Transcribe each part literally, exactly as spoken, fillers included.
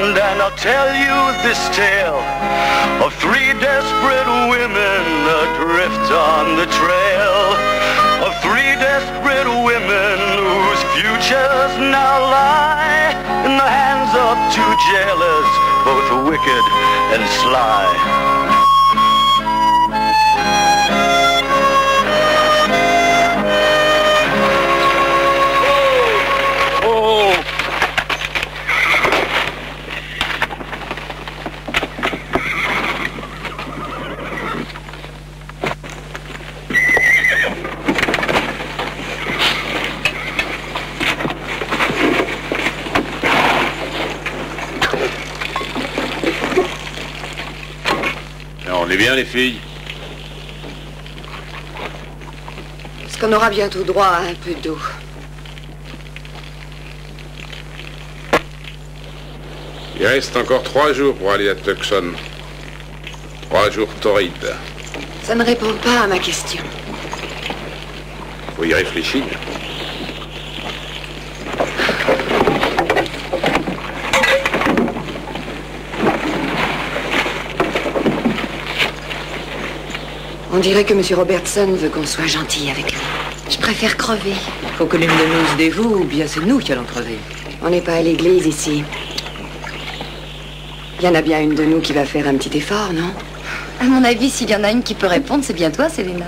wind, and I'll tell you this tale of three desperate women adrift on the trail, of three desperate women whose futures now lie in the hands of two jailers, both wicked and sly. On est bien, les filles? Est-ce qu'on aura bientôt droit à un peu d'eau? Il reste encore trois jours pour aller à Tucson. Trois jours torrides. Ça ne répond pas à ma question. Faut y réfléchir. On dirait que M. Robertson veut qu'on soit gentil avec lui. Je préfère crever. Faut que l'une de nous se dévoue, ou bien c'est nous qui allons crever. On n'est pas à l'église ici. Il y en a bien une de nous qui va faire un petit effort, non? À mon avis, s'il y en a une qui peut répondre, c'est bien toi, Selena.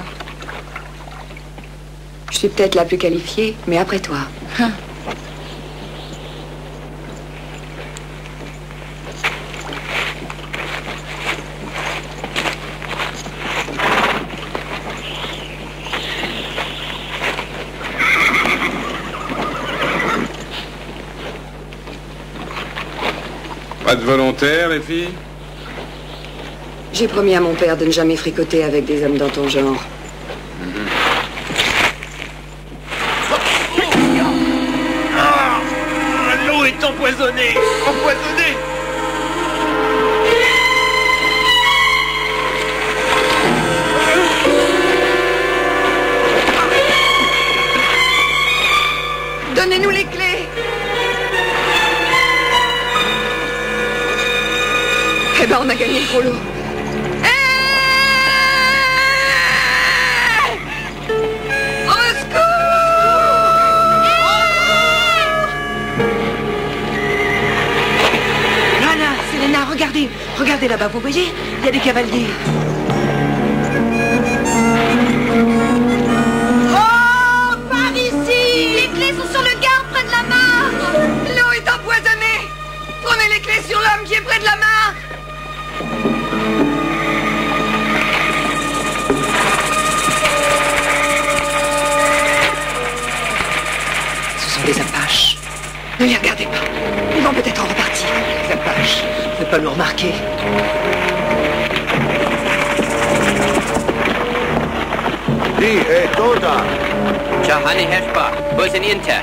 Je suis peut-être la plus qualifiée, mais après toi. Hein. Pas de volontaire, les filles? J'ai promis à mon père de ne jamais fricoter avec des hommes dans ton genre. Mm-hmm. Ah, l'eau est empoisonnée! Empoisonnée! Donnez-nous les clés! Eh ben, on a gagné le rouleau. Regardez, regardez là-bas, vous voyez? Il y a des cavaliers. Oh, par ici! Les clés sont sur le garde près de la mare! L'eau est empoisonnée! Prenez les clés sur l'homme qui est près de la mare! Ce sont des Apaches. Ne les regardez pas. Ils vont peut-être en repartir. Les Apaches. Ne pas nous remarquer. Die est toda. Jahani Heshba, Bozeniente.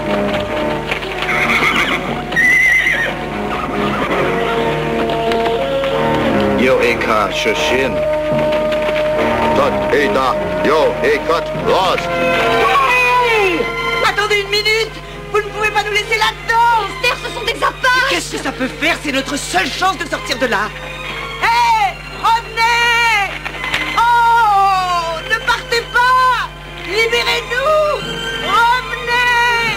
Yo eka shoshin. Tot eda. Yo ekot lost. Hey! Attendez une minute! Vous ne pouvez pas nous laisser là-dedans! Terre, ce sont des Apaches! Qu'est-ce que ça peut faire? C'est notre seule chance de sortir de là. Hé! Hey! Revenez! Oh! Ne partez pas! Libérez-nous! Revenez!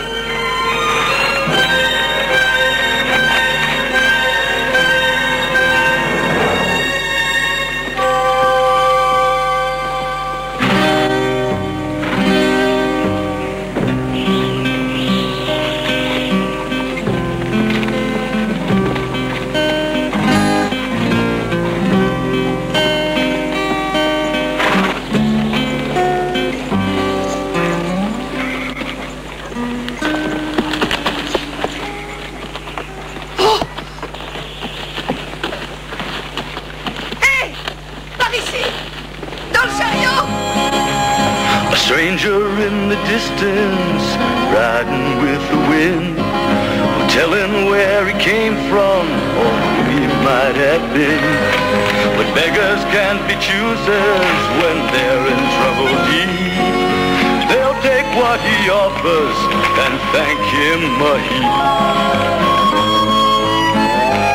Stranger in the distance, riding with the wind, telling where he came from or who he might have been. But beggars can't be choosers when they're in trouble deep. They'll take what he offers and thank him a heap.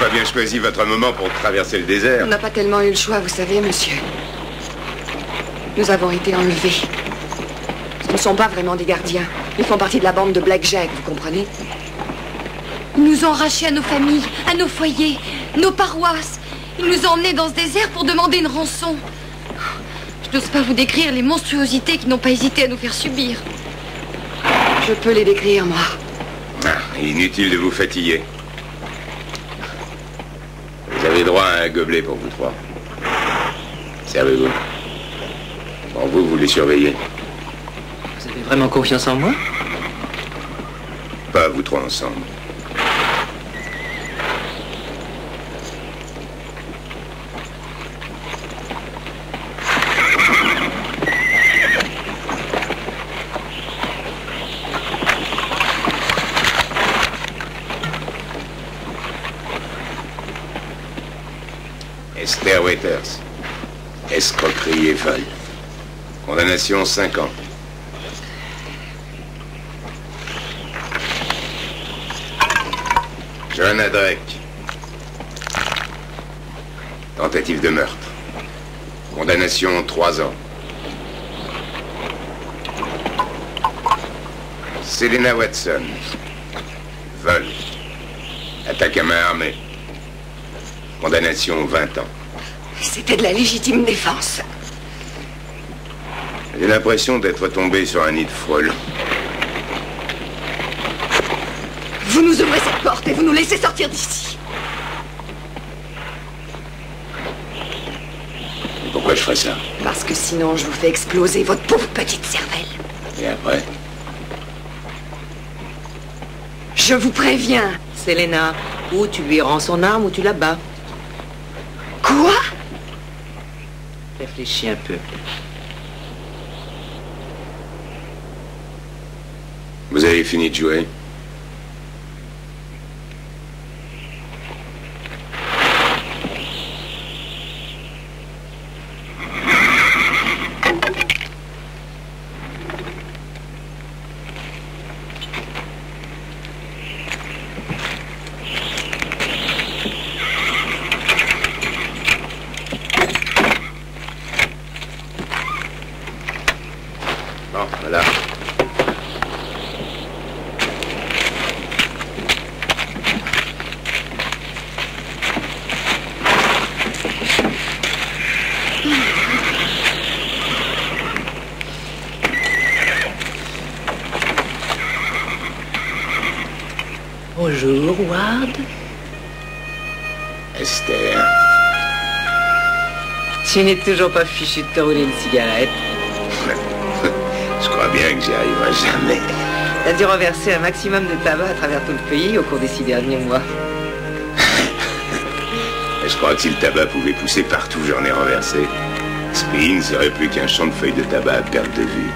pas bien choisi votre moment pour traverser le désert. On n'a pas tellement eu le choix, vous savez, monsieur. Nous avons été enlevés. Ce ne sont pas vraiment des gardiens. Ils font partie de la bande de Blackjack, vous comprenez? Ils nous ont arrachés à nos familles, à nos foyers, nos paroisses. Ils nous ont emmenés dans ce désert pour demander une rançon. Je n'ose pas vous décrire les monstruosités qu'ils n'ont pas hésité à nous faire subir. Je peux les décrire, moi. Ah, inutile de vous fatiguer. Vous avez droit à un gobelet pour vous trois. Servez-vous. Bon, vous, vous les surveillez. Vous avez vraiment confiance en moi? Pas vous trois ensemble. Esther Waiters. Escroquerie et vol. Condamnation cinq ans. Joanna Drake. Tentative de meurtre. Condamnation trois ans. Selena Watson. Vol. Attaque à main armée. Condamnation vingt ans. C'était de la légitime défense. J'ai l'impression d'être tombé sur un nid de frelons. Vous nous ouvrez cette porte et vous nous laissez sortir d'ici. Et pourquoi je ferais ça? Parce que sinon, je vous fais exploser votre pauvre petite cervelle. Et après? Je vous préviens. Selena, ou tu lui rends son arme ou tu la bats. Quoi? Réfléchis un peu. Vous avez fini de jouer? Bon, voilà. Bonjour, Ward. Esther. Tu n'es toujours pas fichu de te rouler une cigarette. Je crois bien que j'y arriverai jamais. T'as dû renverser un maximum de tabac à travers tout le pays au cours des six derniers mois. Je crois que si le tabac pouvait pousser partout, j'en ai renversé. Ce pays ne serait plus qu'un champ de feuilles de tabac à perte de vue.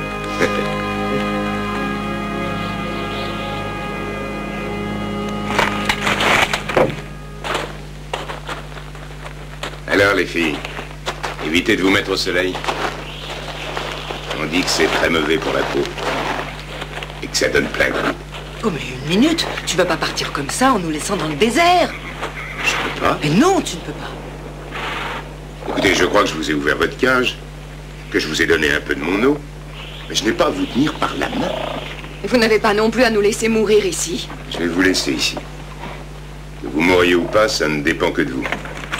Alors, les filles, évitez de vous mettre au soleil. On dit que c'est très mauvais pour la peau. Et que ça donne plein de goût. Oh, mais une minute. Tu vas pas partir comme ça en nous laissant dans le désert. Je peux pas. Mais non, tu ne peux pas. Écoutez, je crois que je vous ai ouvert votre cage, que je vous ai donné un peu de mon eau, mais je n'ai pas à vous tenir par la main. Et vous n'avez pas non plus à nous laisser mourir ici. Je vais vous laisser ici. Que vous mouriez ou pas, ça ne dépend que de vous.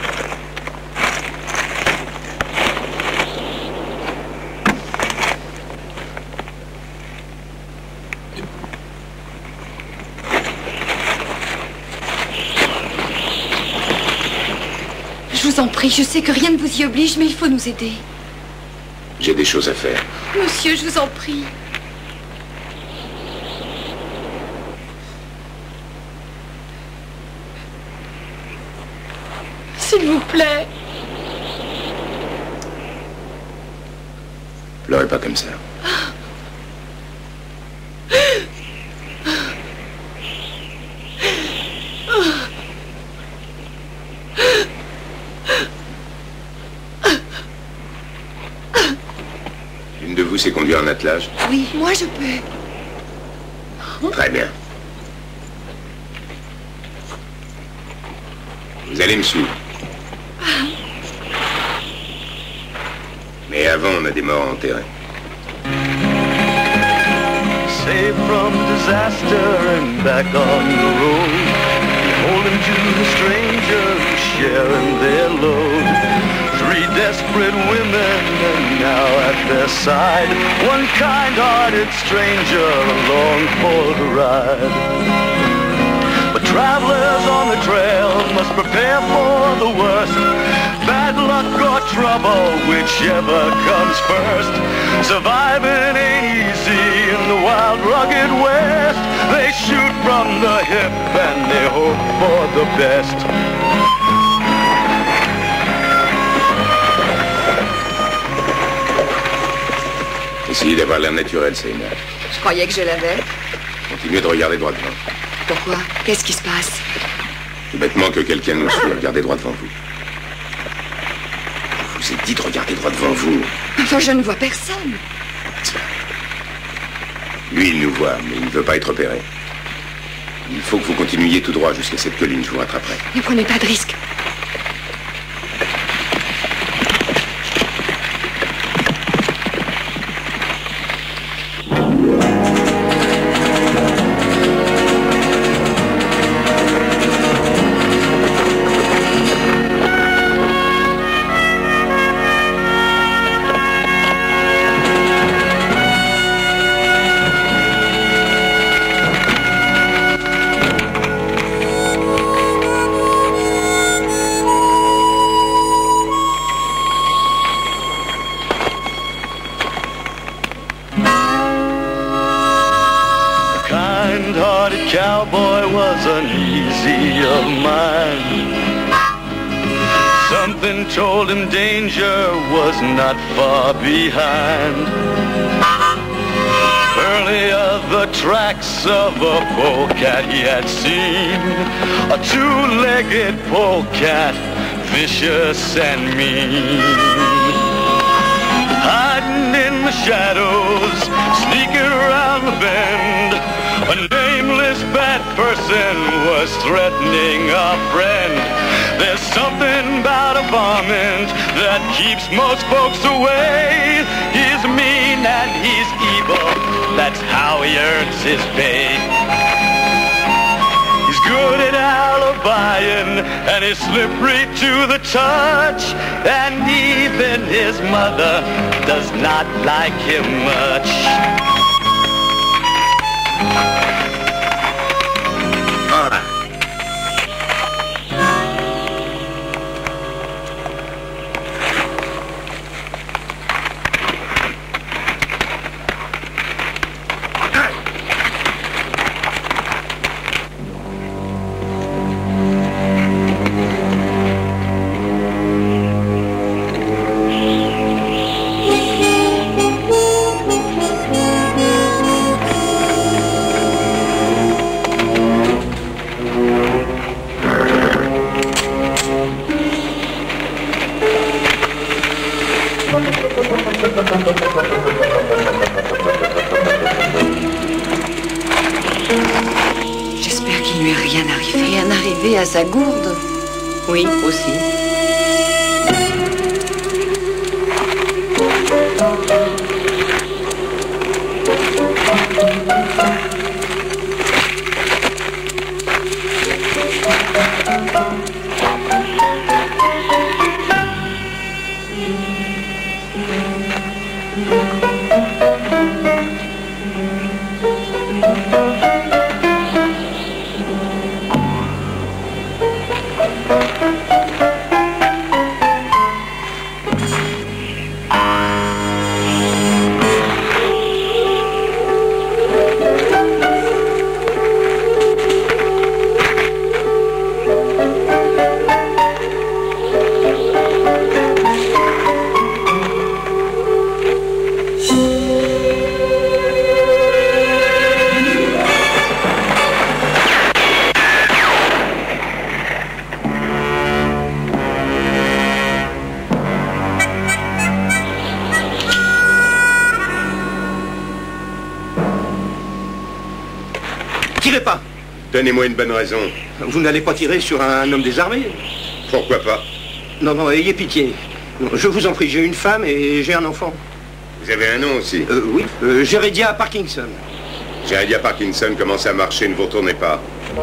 Je vous en prie, je sais que rien ne vous y oblige, mais il faut nous aider. J'ai des choses à faire. Monsieur, je vous en prie. S'il vous plaît. Pleurez pas comme ça. L'une de vous sait conduire un attelage? Oui, moi je peux. Très bien. Vous allez me suivre. Mais avant, on a des morts à enterrer. Safe from disaster and back on the road, beholden to the strangers sharing their load. Three desperate women and now at their side, one kind-hearted stranger along for the ride. But travelers on the trail must prepare for the worst. Bad luck or trouble, whichever comes first. Surviving ain't easy in the wild, rugged West. They shoot from the hip and they hope for the best. Essayez d'avoir l'air naturel, Seymour. Je croyais que je l'avais. Continuez de regarder droit devant. Pourquoi? Qu'est-ce qui se passe? Tout bêtement que quelqu'un nous suit. Regardez droit devant vous. Je vous ai dit de regarder droit devant vous. Enfin, je ne vois personne. Lui, il nous voit, mais il ne veut pas être opéré. Il faut que vous continuiez tout droit jusqu'à cette colline. Je vous rattraperai. Ne prenez pas de risque. Cowboy was uneasy of mind. Something told him danger was not far behind. Earlier the tracks of a polecat he had seen, a two-legged polecat, vicious and mean. Hiding in the shadows, sneaking around the bend, a nameless bad person was threatening our friend. There's something about a varmint that keeps most folks away. He's mean and he's evil, that's how he earns his pay. He's good at alibying and he's slippery to the touch, and even his mother does not like him much. J'espère qu'il ne lui est rien arrivé. Rien arrivé à sa gourde? Oui, aussi. Tirez pas! Donnez-moi une bonne raison. Vous n'allez pas tirer sur un homme désarmé? Pourquoi pas? Non, non, ayez pitié. Non, je vous en prie, j'ai une femme et j'ai un enfant. Vous avez un nom aussi? Euh, oui, euh, Jérédia Parkinson. Jérédia Parkinson, commencez à marcher, ne vous retournez pas.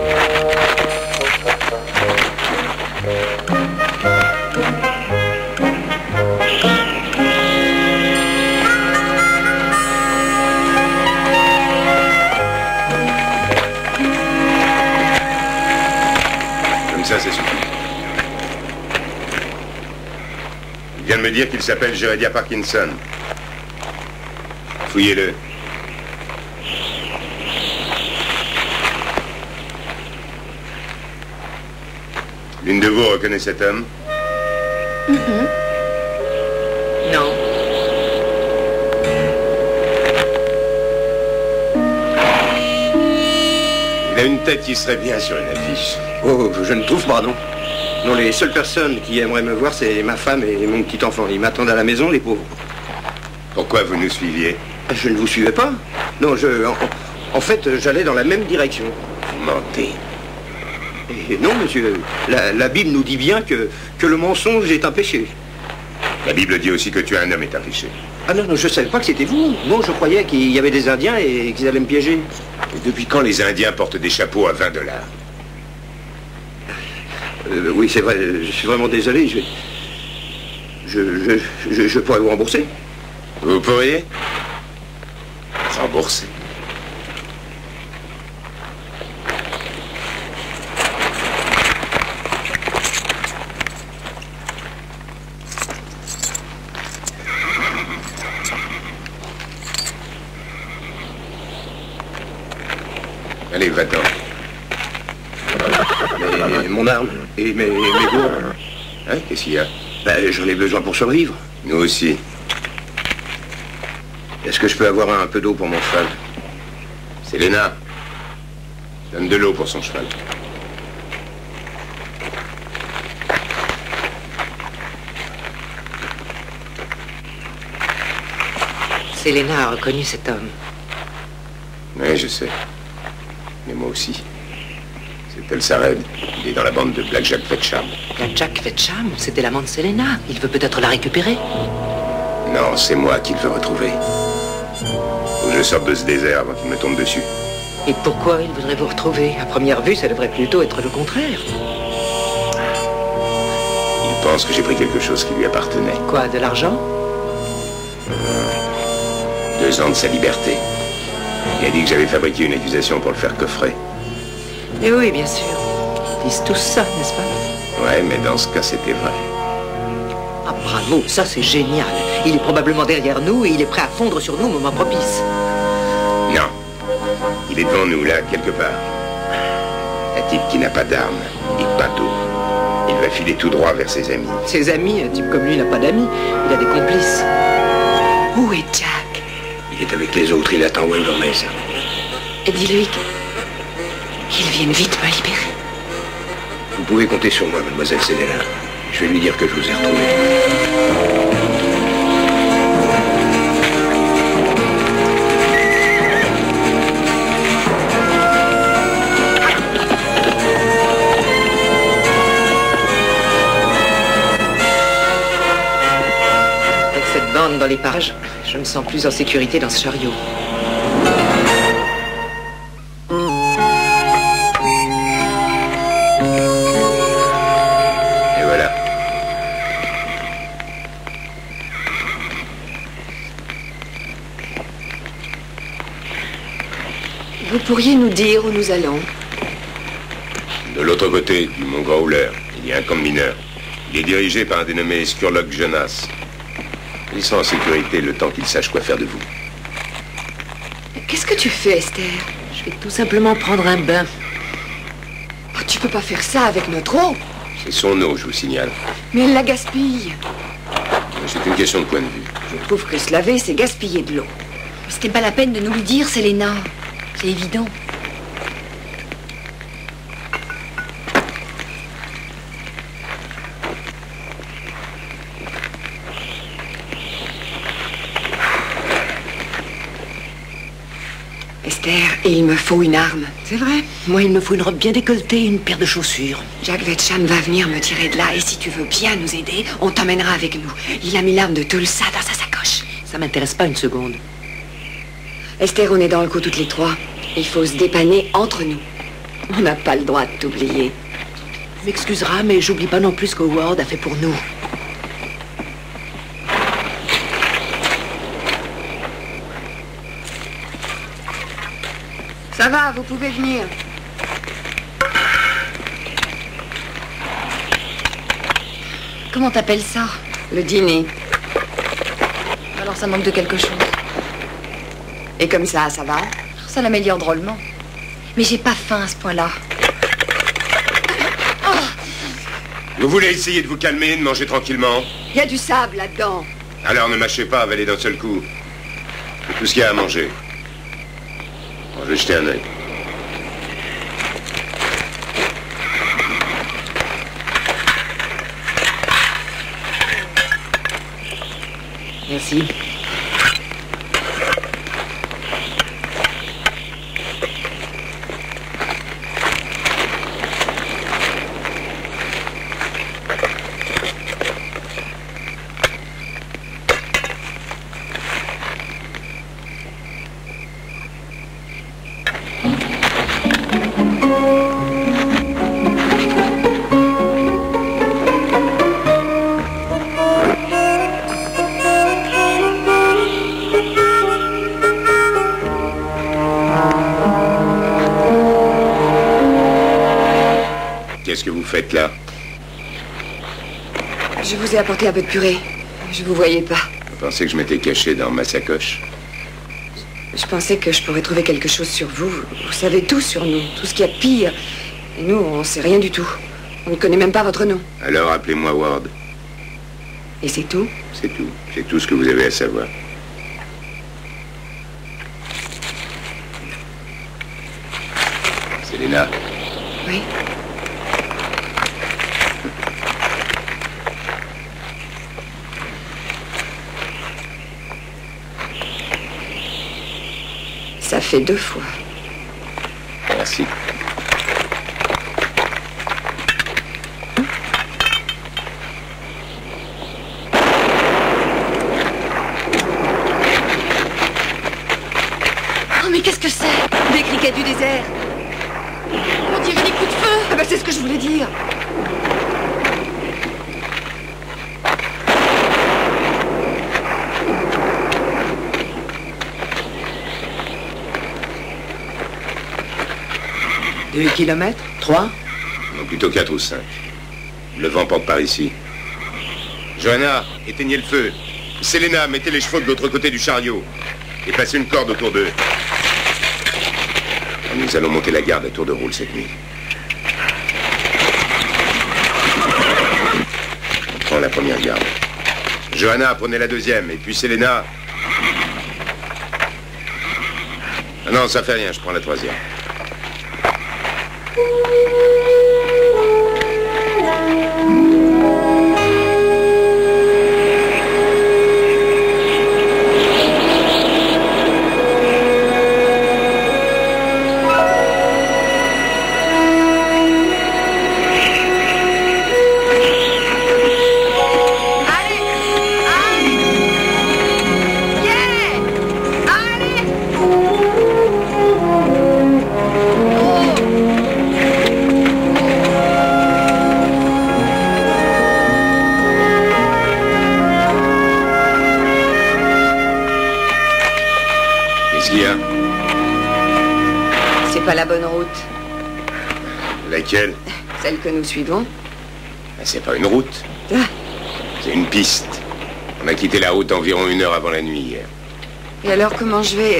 Comme ça, c'est suffit. Il vient de me dire qu'il s'appelle Jérédia Parkinson. Fouillez-le. L'une de vous reconnaît cet homme? Mm-hmm. Non. Il a une tête qui serait bien sur une affiche. Oh, je ne trouve pas, non. Non, les seules personnes qui aimeraient me voir, c'est ma femme et mon petit enfant. Ils m'attendent à la maison, les pauvres. Pourquoi vous nous suiviez? Je ne vous suivais pas. Non, je... En, en fait, j'allais dans la même direction. Vous mentez. Et non, monsieur, la, la Bible nous dit bien que, que le mensonge est un péché. La Bible dit aussi que tuer un homme est un péché. Ah non, non, je ne savais pas que c'était vous. Non, je croyais qu'il y avait des Indiens et qu'ils allaient me piéger. Et depuis quand les Indiens portent des chapeaux à vingt dollars? euh, Oui, c'est vrai, je suis vraiment désolé. Je, je, je, je, je pourrais vous rembourser. Vous pourriez rembourser? Allez, va-t'en. Mais mon arme et mes, mes gourdes. Hein, qu'est-ce qu'il y a? Ben, j'en ai besoin pour survivre. Nous aussi. Est-ce que je peux avoir un peu d'eau pour mon cheval? Selena, donne de l'eau pour son cheval. Selena a reconnu cet homme. Oui, je sais. Mais moi aussi. C'est El Sared. Il est dans la bande de Black Jack Fetcham. Black Jack Fetcham, c'était l'amant de Selena. Il veut peut-être la récupérer. Non, c'est moi qu'il veut retrouver. Faut que je sorte de ce désert avant qu'il me tombe dessus. Et pourquoi il voudrait vous retrouver? À première vue, ça devrait plutôt être le contraire. Il pense que j'ai pris quelque chose qui lui appartenait. Quoi, de l'argent? Deux ans de sa liberté. Il a dit que j'avais fabriqué une accusation pour le faire coffrer. Eh oui, bien sûr. Ils disent tous ça, n'est-ce pas? Ouais, mais dans ce cas, c'était vrai. Ah, bravo, ça c'est génial. Il est probablement derrière nous et il est prêt à fondre sur nous au moment propice. Non. Il est devant nous, là, quelque part. Un type qui n'a pas d'armes et pas d'eau. Il va filer tout droit vers ses amis. Ses amis, un type comme lui n'a pas d'amis. Il a des complices. Où est Jack? Il est avec les autres, il attend Wendell Mason. Et dis-lui qu'il vienne vite me libérer. Vous pouvez compter sur moi, mademoiselle Selena. Je vais lui dire que je vous ai retrouvé. Avec cette bande dans les parages, je me sens plus en sécurité dans ce chariot. Vous pourriez nous dire où nous allons? De l'autre côté du mont Growler, il y a un camp de mineurs. Il est dirigé par un dénommé Skurlock Jonas. Ils sont en sécurité le temps qu'ils sachent quoi faire de vous. Qu'est-ce que tu fais, Esther? Je vais tout simplement prendre un bain. Oh, tu peux pas faire ça avec notre eau. C'est son eau, je vous signale. Mais elle la gaspille. C'est une question de point de vue. Je trouve que se laver, c'est gaspiller de l'eau. C'était pas la peine de nous le dire, Selena. C'est évident. Esther, il me faut une arme. C'est vrai. Moi, il me faut une robe bien décolletée et une paire de chaussures. Jack Vetcham va venir me tirer de là. Et si tu veux bien nous aider, on t'emmènera avec nous. Il a mis l'arme de Tulsa dans sa sacoche. Ça m'intéresse pas une seconde. Esther, on est dans le coup toutes les trois. Il faut se dépanner entre nous. On n'a pas le droit de t'oublier. Tu m'excuseras, mais j'oublie pas non plus ce qu'Howard a fait pour nous. Ça va, vous pouvez venir. Comment t'appelles ça? Le dîner. Alors ça manque de quelque chose. Et comme ça, ça va? Ça l'améliore drôlement. Mais j'ai pas faim à ce point-là. Vous voulez essayer de vous calmer, de manger tranquillement? Il y a du sable là-dedans. Alors ne mâchez pas, avalez d'un seul coup. C'est tout ce qu'il y a à manger. Bon, je vais jeter un œil. Merci. Qu'est-ce que vous faites là? Je vous ai apporté un peu de purée. Je vous voyais pas. Vous pensez que je m'étais caché dans ma sacoche? Je pensais que je pourrais trouver quelque chose sur vous. Vous savez tout sur nous, tout ce qu'il y a de pire. Et nous, on sait rien du tout. On ne connaît même pas votre nom. Alors appelez-moi Ward. Et c'est tout? C'est tout. C'est tout ce que vous avez à savoir. Selena. Oui. Ça fait deux fois. Merci. Oh, mais qu'est-ce que c'est? Des criquets du désert. On dirait des coups de feu. Ah ben c'est ce que je voulais dire. Deux kilomètres? Trois? Non, plutôt quatre ou cinq. Le vent porte par ici. Johanna, éteignez le feu. Selena, mettez les chevaux de l'autre côté du chariot. Et passez une corde autour d'eux. Nous allons monter la garde à tour de rôle cette nuit. On prend la première garde. Johanna, prenez la deuxième. Et puis Selena... Ah non, ça fait rien, je prends la troisième. Pas la bonne route. Laquelle? Celle que nous suivons. C'est pas une route. Ah. C'est une piste. On a quitté la route environ une heure avant la nuit hier. Et alors comment je vais...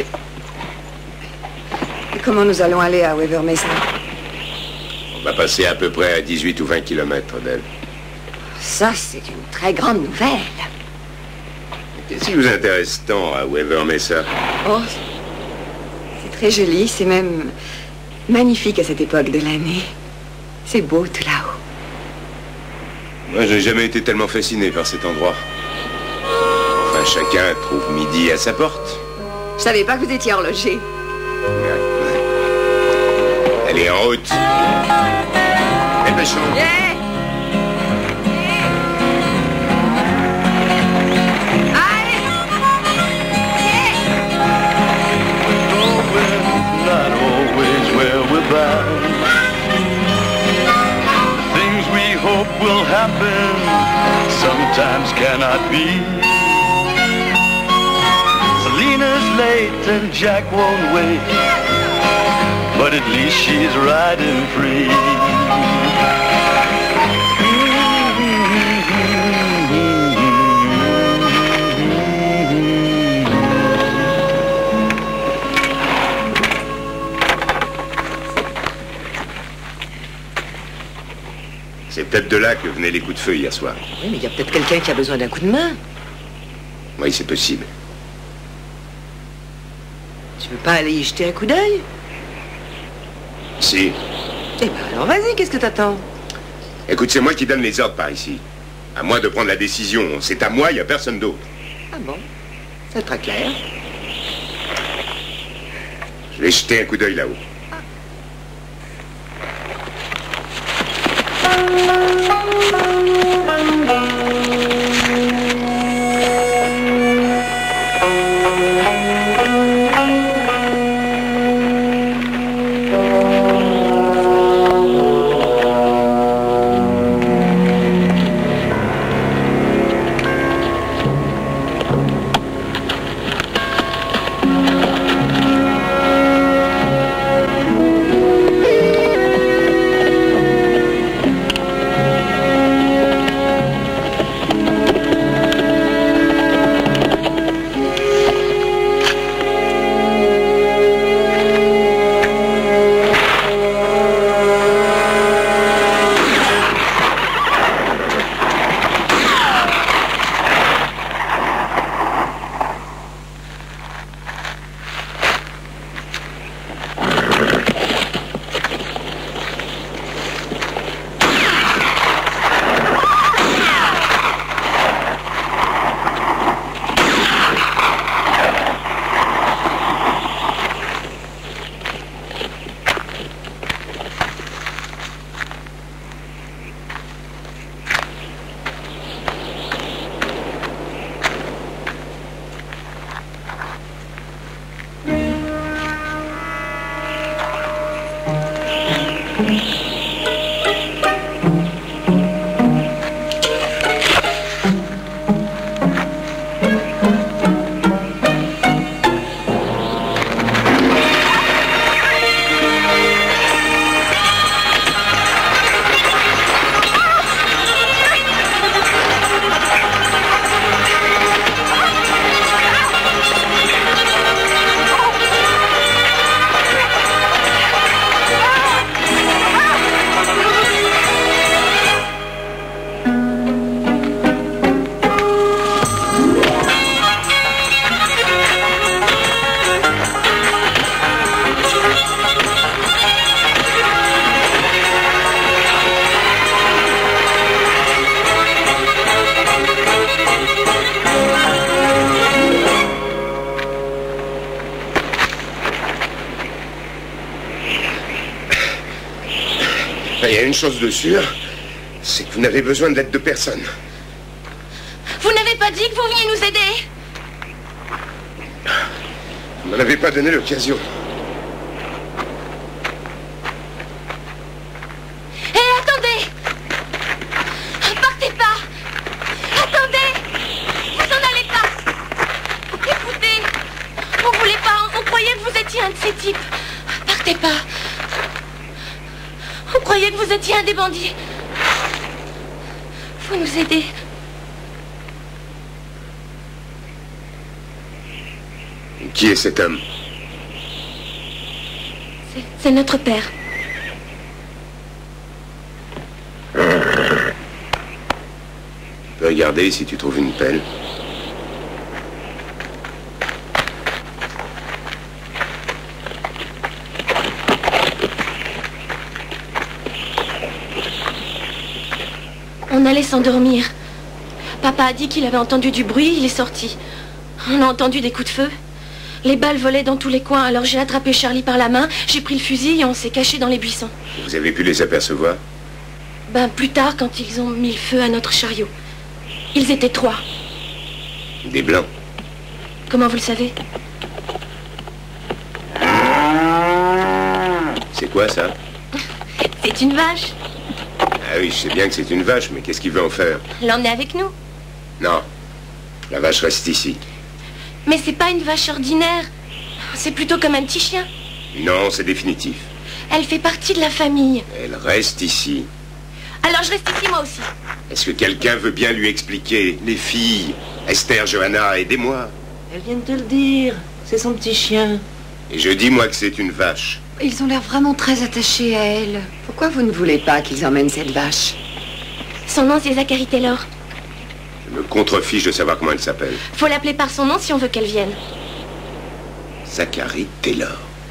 Et comment nous allons aller à Weaver Mesa? On va passer à peu près à dix-huit ou vingt kilomètres d'elle. Ça, c'est une très grande nouvelle. Qu'est-ce qui vous intéresse tant à Weaver Mesa? Oh, c'est très joli, c'est même magnifique à cette époque de l'année. C'est beau tout là-haut. Moi, je n'ai jamais été tellement fasciné par cet endroit. Enfin, chacun trouve midi à sa porte. Je savais pas que vous étiez horloger. Elle est en route. Dépêchons. Yeah. Not always where we're bound. Things we hope will happen sometimes cannot be. Selena's late and Jack won't wait, but at least she's riding free. C'est peut-être de là que venaient les coups de feu hier soir. Oui, mais il y a peut-être quelqu'un qui a besoin d'un coup de main. Oui, c'est possible. Tu veux pas aller y jeter un coup d'œil? Si. Eh ben alors vas-y, qu'est-ce que t'attends? Écoute, c'est moi qui donne les ordres par ici. À moi de prendre la décision. C'est à moi, il n'y a personne d'autre. Ah bon? C'est très clair. Je vais jeter un coup d'œil là-haut. Il y a une chose de sûre, c'est que vous n'avez besoin de l'aide de personne. Vous n'avez pas dit que vous veniez nous aider? Vous m'en avez pas donné l'occasion. Hé, attendez! Partez pas! Attendez! Vous en allez pas! Écoutez, on voulait pas, on croyait que vous étiez un de ces types. Partez pas! On croyait que vous étiez un des bandits. Faut nous aider. Qui est cet homme? C'est notre père. Tu peux regarder si tu trouves une pelle. On allait s'endormir. Papa a dit qu'il avait entendu du bruit, il est sorti. On a entendu des coups de feu. Les balles volaient dans tous les coins, alors j'ai attrapé Charlie par la main, j'ai pris le fusil et on s'est caché dans les buissons. Vous avez pu les apercevoir? Ben, plus tard, quand ils ont mis le feu à notre chariot. Ils étaient trois. Des blancs. Comment vous le savez? C'est quoi, ça? C'est une vache. Ah oui, je sais bien que c'est une vache, mais qu'est-ce qu'il veut en faire? L'emmener avec nous. Non. La vache reste ici. Mais c'est pas une vache ordinaire. C'est plutôt comme un petit chien. Non, c'est définitif. Elle fait partie de la famille. Elle reste ici. Alors je reste ici, moi aussi. Est-ce que quelqu'un veut bien lui expliquer? Les filles, Esther, Johanna, aidez-moi. Elle vient de te le dire. C'est son petit chien. Et je dis, moi, que c'est une vache. Ils ont l'air vraiment très attachés à elle. Pourquoi vous ne voulez pas qu'ils emmènent cette vache? Son nom, c'est Zachary Taylor. Je me contrefiche de savoir comment elle s'appelle. Faut l'appeler par son nom si on veut qu'elle vienne. Zachary Taylor.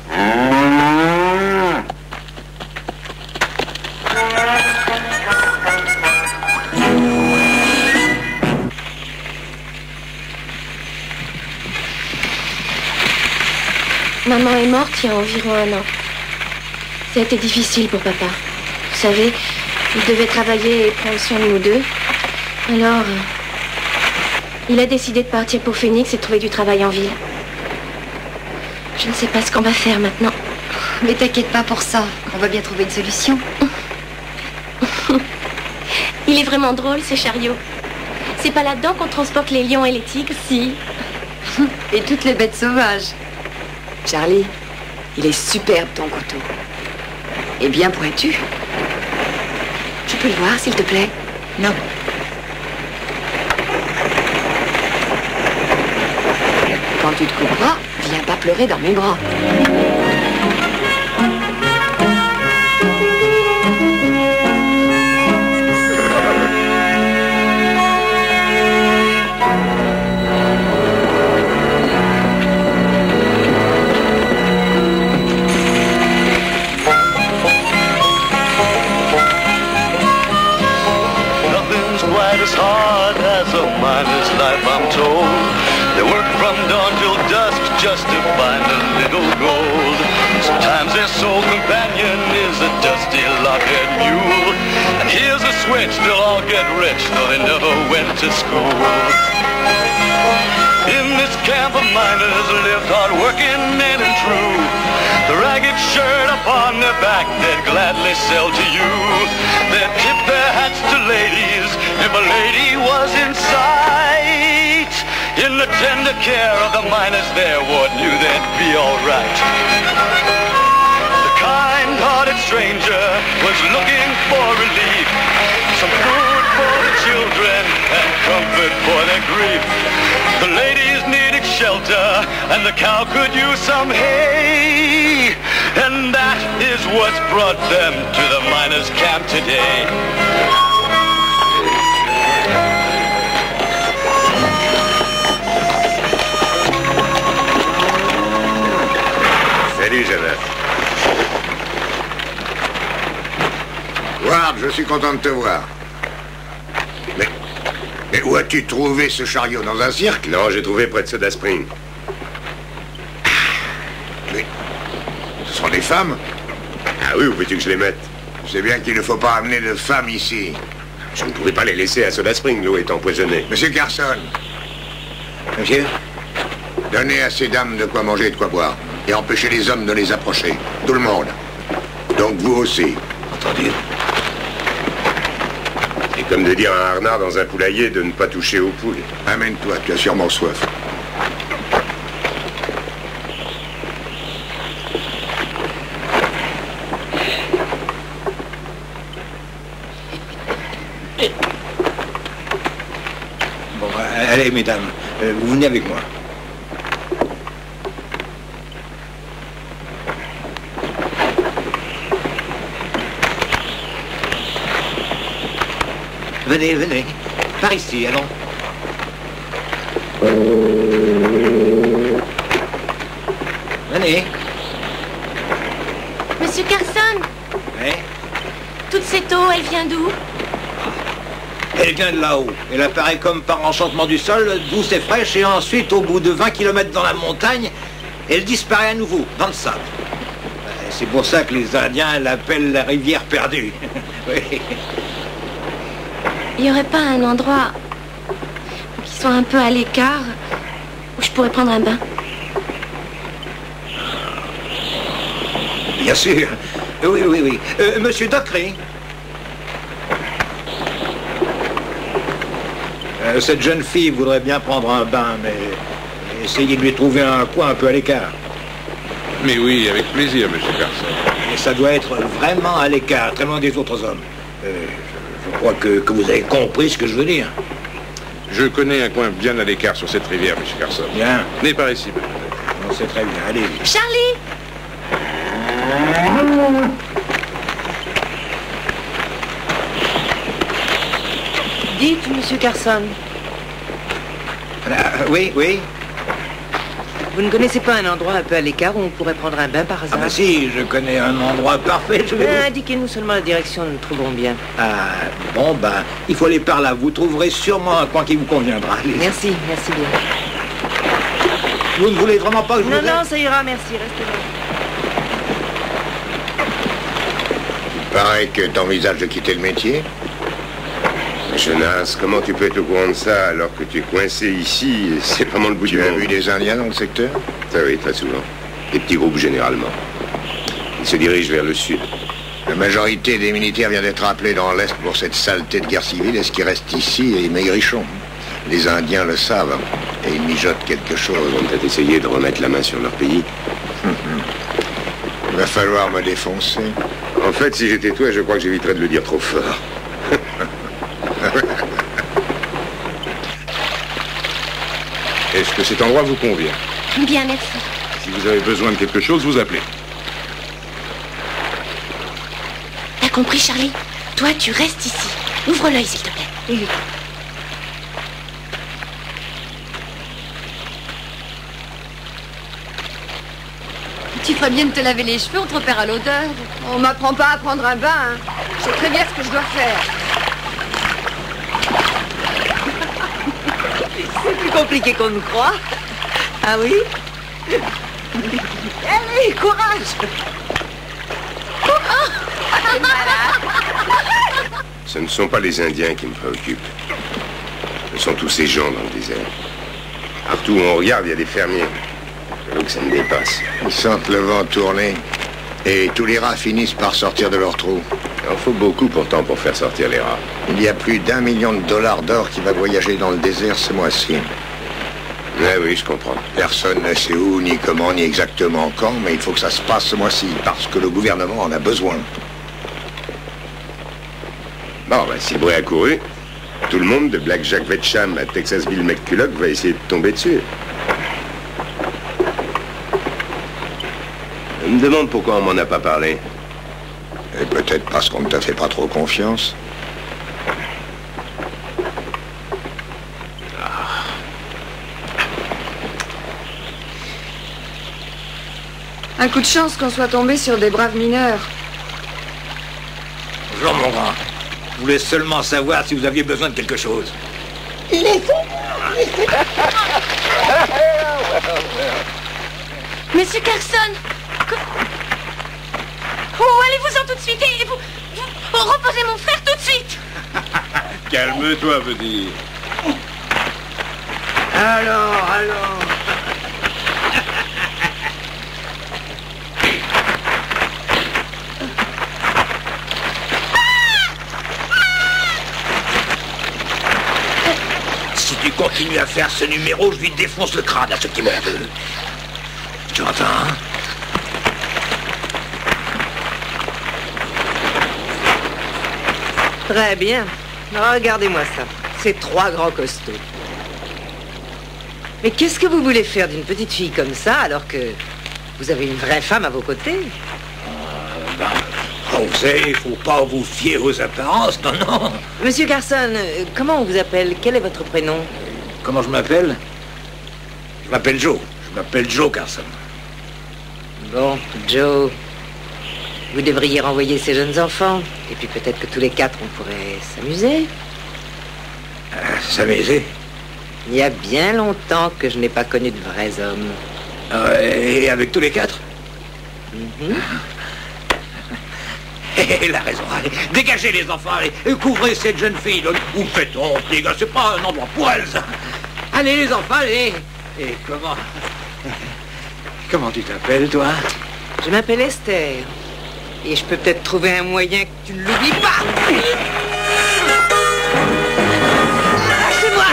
Maman est morte il y a environ un an. Ça a été difficile pour papa. Vous savez, il devait travailler et prendre soin de nous deux. Alors, euh, il a décidé de partir pour Phoenix et de trouver du travail en ville. Je ne sais pas ce qu'on va faire maintenant. Mais t'inquiète pas pour ça. On va bien trouver une solution. Il est vraiment drôle, ce chariot. C'est pas là-dedans qu'on transporte les lions et les tigres, si. Et toutes les bêtes sauvages. Charlie, il est superbe ton couteau. Et bien pointu. Je peux le voir, s'il te plaît? Non. Quand tu te couperas, viens pas pleurer dans mes bras. As hard as a miner's life, I'm told. They work from dawn till dusk just to find a little gold. Sometimes their sole companion is a dusty lockhead mule. And here's a switch, they'll all get rich, though they never went to school. In this camp of miners lived hard-working men and true. The ragged shirt upon their back they'd gladly sell to you. They'd tip their hats to ladies if a lady was in sight. In the tender care of the miners their ward knew they'd be all right. The kind-hearted stranger was looking for relief, some food for the children and comfort for their grief. The ladies needed shelter and the cow could use some hay. And that is what's brought them to the miners' camp today. Salut, Jonas. Ward, je suis content de te voir. Mais, mais où as-tu trouvé ce chariot? Dans un cirque? Non, j'ai trouvé près de Soda Spring. Mais ce sont des femmes? Ah oui, où veux-tu que je les mette? Tu sais bien qu'il ne faut pas amener de femmes ici. Je ne pouvais pas les laisser à Soda Spring, l'eau est empoisonnée. Monsieur Carson. Monsieur? Donnez à ces dames de quoi manger et de quoi boire. Et empêchez les hommes de les approcher. Tout le monde. Donc vous aussi. Entendu? C'est comme de dire à un renard dans un poulailler de ne pas toucher aux poules. Amène-toi, tu as sûrement soif. Bon, allez, mesdames, euh, vous venez avec moi. Venez, venez. Par ici, allons. Venez. Monsieur Carson, Oui? toute cette eau, elle vient d'où? Elle vient de là-haut. Elle apparaît comme par enchantement du sol, douce et fraîche, et ensuite, au bout de vingt kilomètres dans la montagne, elle disparaît à nouveau, dans le sable. C'est pour ça que les Indiens l'appellent la rivière perdue. Oui. Il n'y aurait pas un endroit qui soit un peu à l'écart où je pourrais prendre un bain? Bien sûr. Oui, oui, oui. Euh, Monsieur Dockery. Euh, cette jeune fille voudrait bien prendre un bain, mais essayez de lui trouver un coin un peu à l'écart. Mais oui, avec plaisir, Monsieur Carson. Et ça doit être vraiment à l'écart, très loin des autres hommes. Euh, je, je crois que, que vous avez compris ce que je veux dire. Je connais un coin bien à l'écart sur cette rivière, Monsieur Carson. Bien. Venez par ici, peut-être. Non, c'est très bien, allez. Charlie! Dites, Monsieur Carson. Euh, oui, oui. Vous ne connaissez pas un endroit un peu à l'écart où on pourrait prendre un bain par hasard? Ah bah si, je connais un endroit parfait. Je vais euh, vous... Indiquez-nous seulement la direction, nous le trouverons bien. Ah, bon, ben, il faut aller par là. Vous trouverez sûrement un coin qui vous conviendra. Allez. Merci, merci bien. Vous ne voulez vraiment pas que je Non, vous aide? non, ça ira, merci, restez là. Il paraît que t'envisages de quitter le métier. Jonas, comment tu peux être au courant de ça alors que tu es coincé ici? C'est vraiment le bout du Tu as monde. vu des Indiens dans le secteur? Ça oui, très souvent. Des petits groupes généralement. Ils se dirigent vers le sud. La majorité des militaires vient d'être appelée dans l'Est pour cette saleté de guerre civile, et ce qui reste ici est maigrichon. Les Indiens le savent, et ils mijotent quelque chose. Ils vont peut-être essayer de remettre la main sur leur pays. Il va falloir me défoncer. En fait, si j'étais toi, je crois que j'éviterais de le dire trop fort. Est-ce que cet endroit vous convient? Bien, merci. Si vous avez besoin de quelque chose, vous appelez. T'as compris, Charlie? Toi, tu restes ici. Ouvre l'œil, s'il te plaît. Oui. Tu ferais bien de te laver les cheveux, on te repère à l'odeur. On m'apprend pas à prendre un bain, hein. Je sais très bien ce que je dois faire. C'est plus compliqué qu'on nous croit. Ah oui? Allez, courage! Ce ne sont pas les Indiens qui me préoccupent. Ce sont tous ces gens dans le désert. Partout où on regarde, il y a des fermiers. J'avoue que ça me dépasse. Ils sentent le vent tourner, et tous les rats finissent par sortir de leur trou. Il en faut beaucoup pourtant pour faire sortir les rats. Il y a plus d'un million de dollars d'or qui va voyager dans le désert ce mois-ci. Oui, oui, je comprends. Personne ne sait où, ni comment, ni exactement quand, mais il faut que ça se passe ce mois-ci, parce que le gouvernement en a besoin. Bon, ben, si le bruit a couru, tout le monde, de Black Jack Vetcham à Texasville McCulloch, va essayer de tomber dessus. Je me demande pourquoi on m'en a pas parlé. Et peut-être parce qu'on ne t'a fait pas trop confiance. Un coup de chance qu'on soit tombé sur des braves mineurs. Bonjour, mon grand. Je voulais seulement savoir si vous aviez besoin de quelque chose. Monsieur Carson! Oh, allez-vous-en tout de suite et vous, vous reposez mon frère tout de suite! Calme-toi, veux dire. Alors, alors. Si tu continues à faire ce numéro, je lui défonce le crâne à ceux qui m'en veulent. Tu entends, hein? Très bien. Regardez-moi ça. C'est trois grands costauds. Mais qu'est-ce que vous voulez faire d'une petite fille comme ça, alors que vous avez une vraie femme à vos côtés? Euh, ben, oh, vous savez, il faut pas vous fier aux apparences, non, non. Monsieur Carson, euh, comment on vous appelle? Quel est votre prénom? Comment je m'appelle? Je m'appelle Joe. Je m'appelle Joe Carson. Bon, Joe, vous devriez renvoyer ces jeunes enfants. Et puis peut-être que tous les quatre, on pourrait s'amuser. Euh, s'amuser? Il y a bien longtemps que je n'ai pas connu de vrais hommes. Euh, et avec tous les quatre? Mm-hmm. Elle a raison, allez, dégagez les enfants, allez, et couvrez cette jeune fille. De... Où fait-on, les gars? C'est pas un endroit pour elle, ça. Allez, les enfants, allez. Et comment... Comment tu t'appelles, toi? Je m'appelle Esther. Et je peux peut-être trouver un moyen que tu ne l'oublies pas. Lâchez-moi!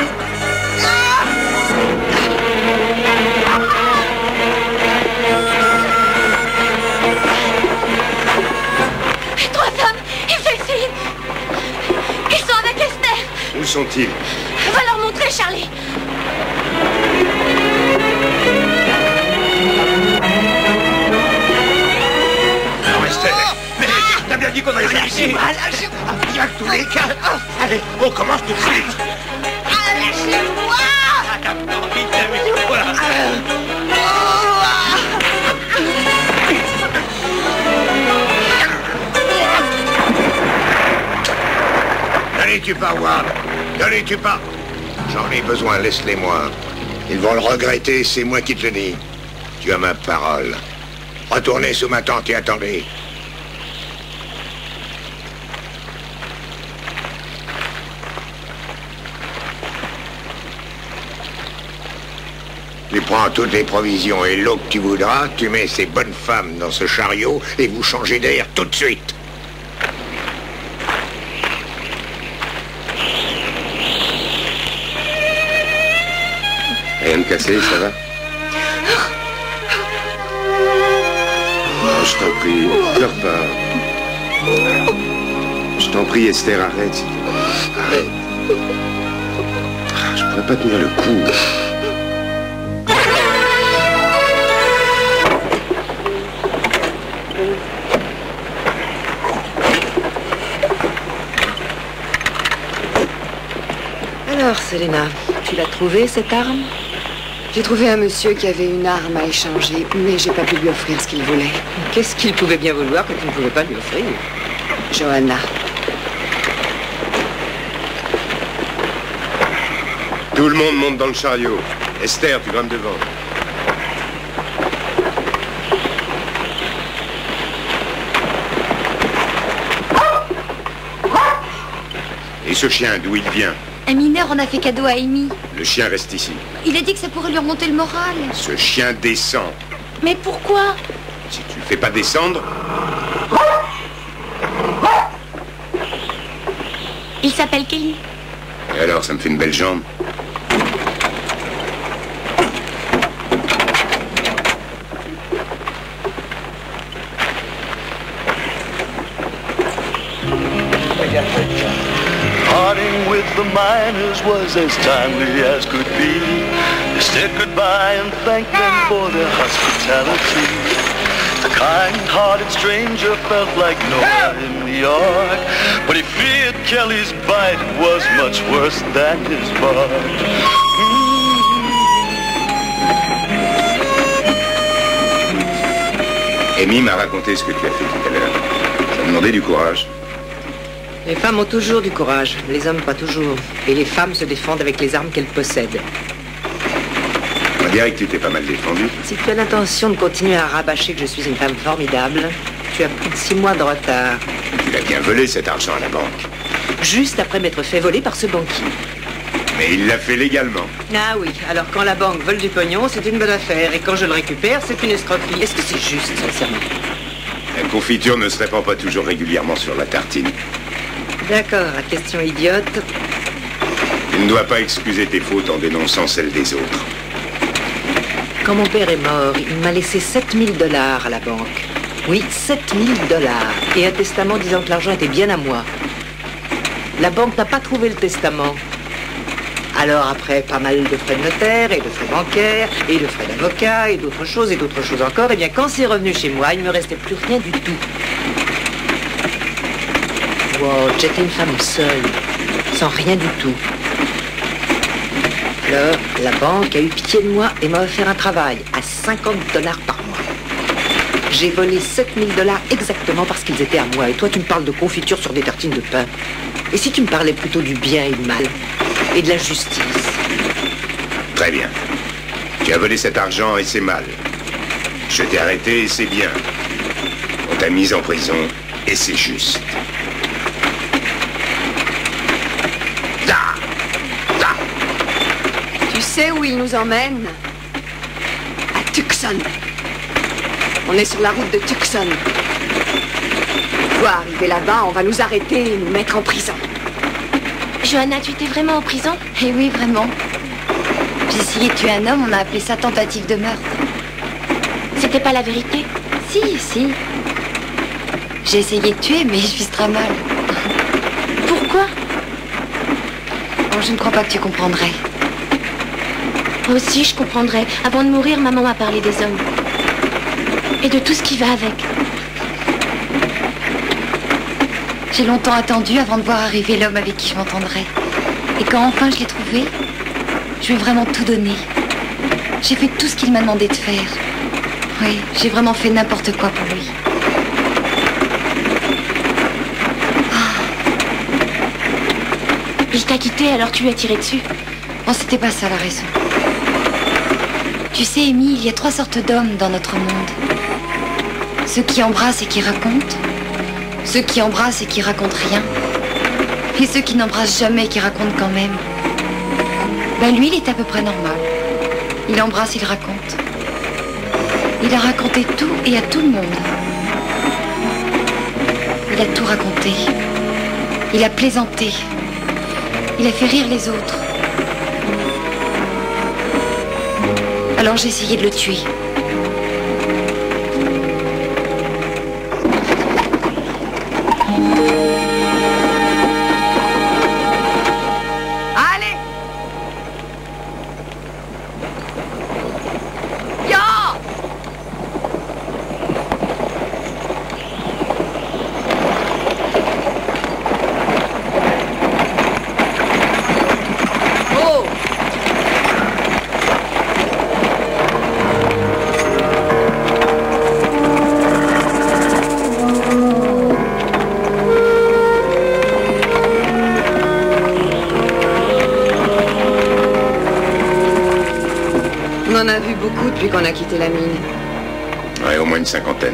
Trois hommes, ils suicident. Ils sont avec Esther. Où sont-ils? Va leur montrer, Charlie. Non, Esther, mais t'as bien dit qu'on allait lâcher. Lâchez-moi, lâchez-moi. Viens tous les quatre. Allez, on commence tout de suite. Ah, lâchez-moi. Ah, t'as pas envie de t'amuser, voilà. Donnez-tu pas, Ward. Donnez-tu pas. J'en ai besoin, laisse-les-moi. Ils vont le regretter, c'est moi qui te le dis. Tu as ma parole. Retournez sous ma tente et attendez. Tu prends toutes les provisions et l'eau que tu voudras, tu mets ces bonnes femmes dans ce chariot et vous changez d'air tout de suite. Rien de cassé, ça va? Oh, je t'en prie, pleure pas. Je t'en prie, Esther, arrête. s'il te plaît. Arrête. Ah, je pourrais pas tenir le coup. Alors, Selena, tu l'as trouvée, cette arme? J'ai trouvé un monsieur qui avait une arme à échanger, mais j'ai pas pu lui offrir ce qu'il voulait. Qu'est-ce qu'il pouvait bien vouloir que tu ne pouvais pas lui offrir? Johanna. Tout le monde monte dans le chariot. Esther, tu grimpes devant. Et ce chien, d'où il vient? Un mineur en a fait cadeau à Amy. Le chien reste ici. Il a dit que ça pourrait lui remonter le moral. Ce chien descend. Mais pourquoi? Si tu le fais pas descendre... Il s'appelle Kelly. Et alors, ça me fait une belle jambe. Parting with the miners was as timely as could be. They said goodbye and thanked them for their hospitality. The kind-hearted stranger felt like Noah in the ark, but he feared Kelly's bite was much worse than his bark. Amy m'a raconté ce que tu as fait tout à l'heure. Ça a demandé du courage. Les femmes ont toujours du courage, les hommes pas toujours. Et les femmes se défendent avec les armes qu'elles possèdent. On dirait que tu t'es pas mal défendu. Si tu as l'intention de continuer à rabâcher que je suis une femme formidable, tu as plus de six mois de retard. Tu l'as bien volé cet argent à la banque. Juste après m'être fait voler par ce banquier. Mais il l'a fait légalement. Ah oui, alors quand la banque vole du pognon, c'est une bonne affaire. Et quand je le récupère, c'est une escroquerie. Est-ce que c'est juste, sincèrement? La confiture ne se répand pas toujours régulièrement sur la tartine. D'accord, la question idiote. Tu ne dois pas excuser tes fautes en dénonçant celles des autres. Quand mon père est mort, il m'a laissé sept mille dollars à la banque. Oui, sept mille dollars. Et un testament disant que l'argent était bien à moi. La banque n'a pas trouvé le testament. Alors après pas mal de frais de notaire, et de frais bancaires, et de frais d'avocat, et d'autres choses, et d'autres choses encore, eh bien quand c'est revenu chez moi, il ne me restait plus rien du tout. Wow, j'étais une femme seule, sans rien du tout. Alors, la banque a eu pitié de moi et m'a offert un travail à cinquante dollars par mois. J'ai volé sept mille dollars exactement parce qu'ils étaient à moi. Et toi, tu me parles de confiture sur des tartines de pain. Et si tu me parlais plutôt du bien et du mal, et de la justice? Très bien. Tu Tu as volé cet argent et c'est mal. Je t'ai arrêté et c'est bien. On t'a mise en prison et c'est juste. Da, da. Tu sais où il nous emmène? À Tucson. On est sur la route de Tucson. Une fois arrivé là-bas, on va nous arrêter et nous mettre en prison. Johanna, tu étais vraiment en prison? Eh oui, vraiment. J'ai essayé de tuer un homme, on a appelé ça tentative de meurtre. C'était pas la vérité? Si, si. J'ai essayé de tuer, mais je vis très mal. Pourquoi? Oh, je ne crois pas que tu comprendrais. Moi aussi, je comprendrais. Avant de mourir, maman m'a parlé des hommes. Et de tout ce qui va avec. J'ai longtemps attendu avant de voir arriver l'homme avec qui je m'entendrais. Et quand enfin je l'ai trouvé, je lui ai vraiment tout donné. J'ai fait tout ce qu'il m'a demandé de faire. Oui, j'ai vraiment fait n'importe quoi pour lui. Il t'a quitté, alors tu lui as tiré dessus? Bon, c'était pas ça la raison. Tu sais, Amy, il y a trois sortes d'hommes dans notre monde. Ceux qui embrassent et qui racontent. Ceux qui embrassent et qui racontent rien. Et ceux qui n'embrassent jamais et qui racontent quand même. Ben lui, il est à peu près normal. Il embrasse, il raconte. Il a raconté tout et à tout le monde. Il a tout raconté. Il a plaisanté. Il a fait rire les autres. Alors j'ai essayé de le tuer. Allez! Ya! Oh! On en a vu beaucoup depuis qu'on a quitté la mine. Ouais, au moins une cinquantaine.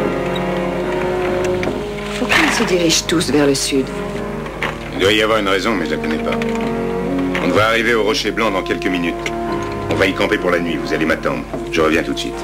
Pourquoi ils se dirigent tous vers le sud? Il doit y avoir une raison, mais je la connais pas. On va arriver au Rocher Blanc dans quelques minutes. On va y camper pour la nuit, vous allez m'attendre. Je reviens tout de suite.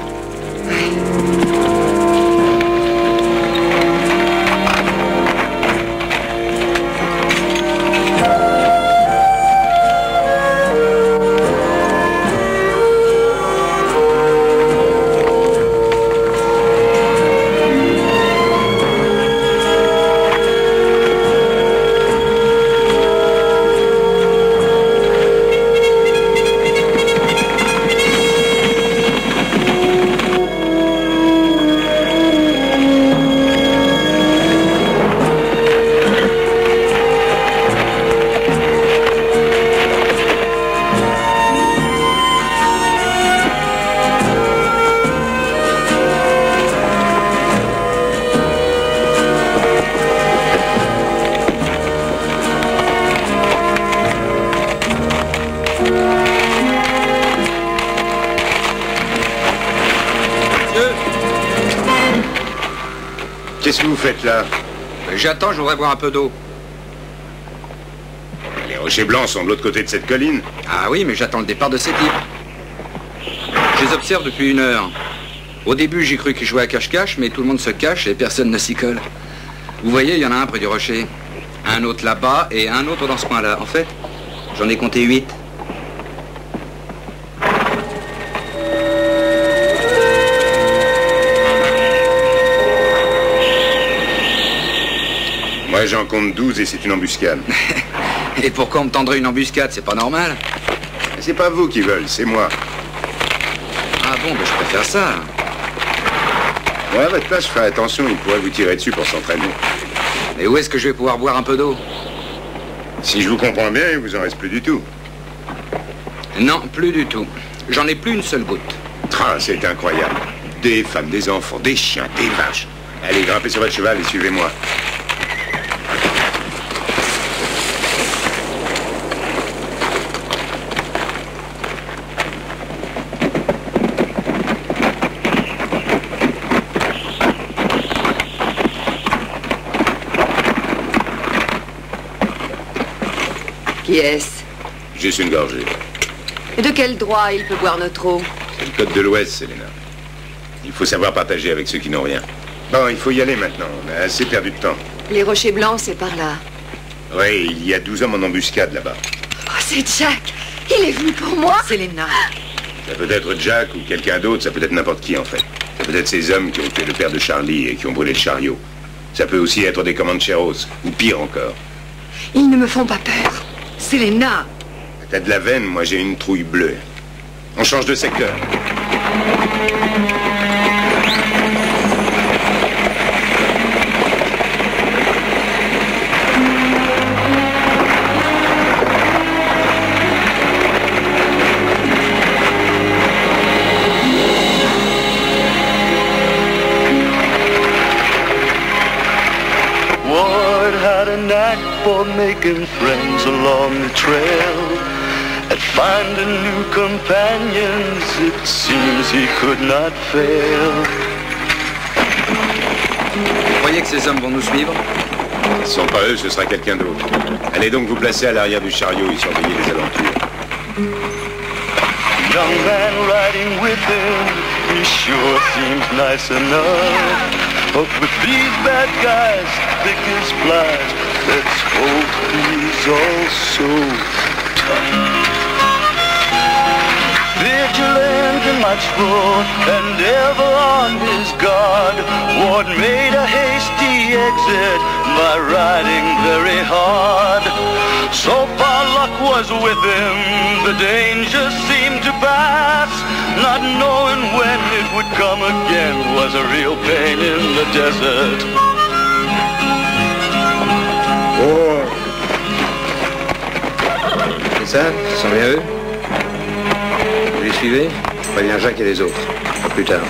Qu'est-ce que vous faites là? J'attends, je voudrais boire un peu d'eau. Les rochers blancs sont de l'autre côté de cette colline. Ah oui, mais j'attends le départ de ces types. Je les observe depuis une heure. Au début, j'ai cru qu'ils jouaient à cache-cache, mais tout le monde se cache et personne ne s'y colle. Vous voyez, il y en a un près du rocher, un autre là-bas et un autre dans ce coin-là. En fait, j'en ai compté huit. Moi, j'en compte douze et c'est une embuscade. Et pourquoi on me tendrait une embuscade? C'est pas normal. C'est pas vous qui veulent, c'est moi. Ah bon, ben je préfère ça. Moi, à votre place, je ferai attention, il pourrait vous tirer dessus pour s'entraîner. Et où est-ce que je vais pouvoir boire un peu d'eau? Si je vous comprends bien, il vous en reste plus du tout. Non, plus du tout. J'en ai plus une seule goutte. Ah, c'est incroyable. Des femmes, des enfants, des chiens, des vaches. Allez, grimpez sur votre cheval et suivez-moi. Qui est-ce? Juste une gorgée. Et de quel droit il peut boire notre eau? C'est le code de l'Ouest, Selena. Il faut savoir partager avec ceux qui n'ont rien. Bon, il faut y aller maintenant. On a assez perdu de temps. Les rochers blancs, c'est par là. Oui, il y a douze hommes en embuscade là-bas. Oh, c'est Jack. Il est venu pour moi. Selena. Ça peut être Jack ou quelqu'un d'autre, ça peut être n'importe qui en fait. Ça peut être ces hommes qui ont tué le père de Charlie et qui ont brûlé le chariot. Ça peut aussi être des Comancheros, ou pire encore. Ils ne me font pas peur. Selena. T'as de la veine, moi j'ai une trouille bleue. On change de secteur. Ward had a knack for making friends along the trail. At finding new companions, it seems he could not fail. Vous croyez que ces hommes vont nous suivre? Ce sont pas eux, ce sera quelqu'un d'autre. Allez donc vous placer à l'arrière du chariot et surveiller les alentours. Young man riding with him, he sure seems nice enough. But with these bad guys, thick as flies, let's hope he's also tough. Vigilant and watchful and ever on his guard, Ward made a hasty exit by riding very hard. So far luck was with him, the danger seemed to pass. Not knowing when it would come again was a real pain in the desert. Oh. C'est ça? Ce sont bien eux? Vous les suivez? Je préviens Jacques et les autres. À plus tard.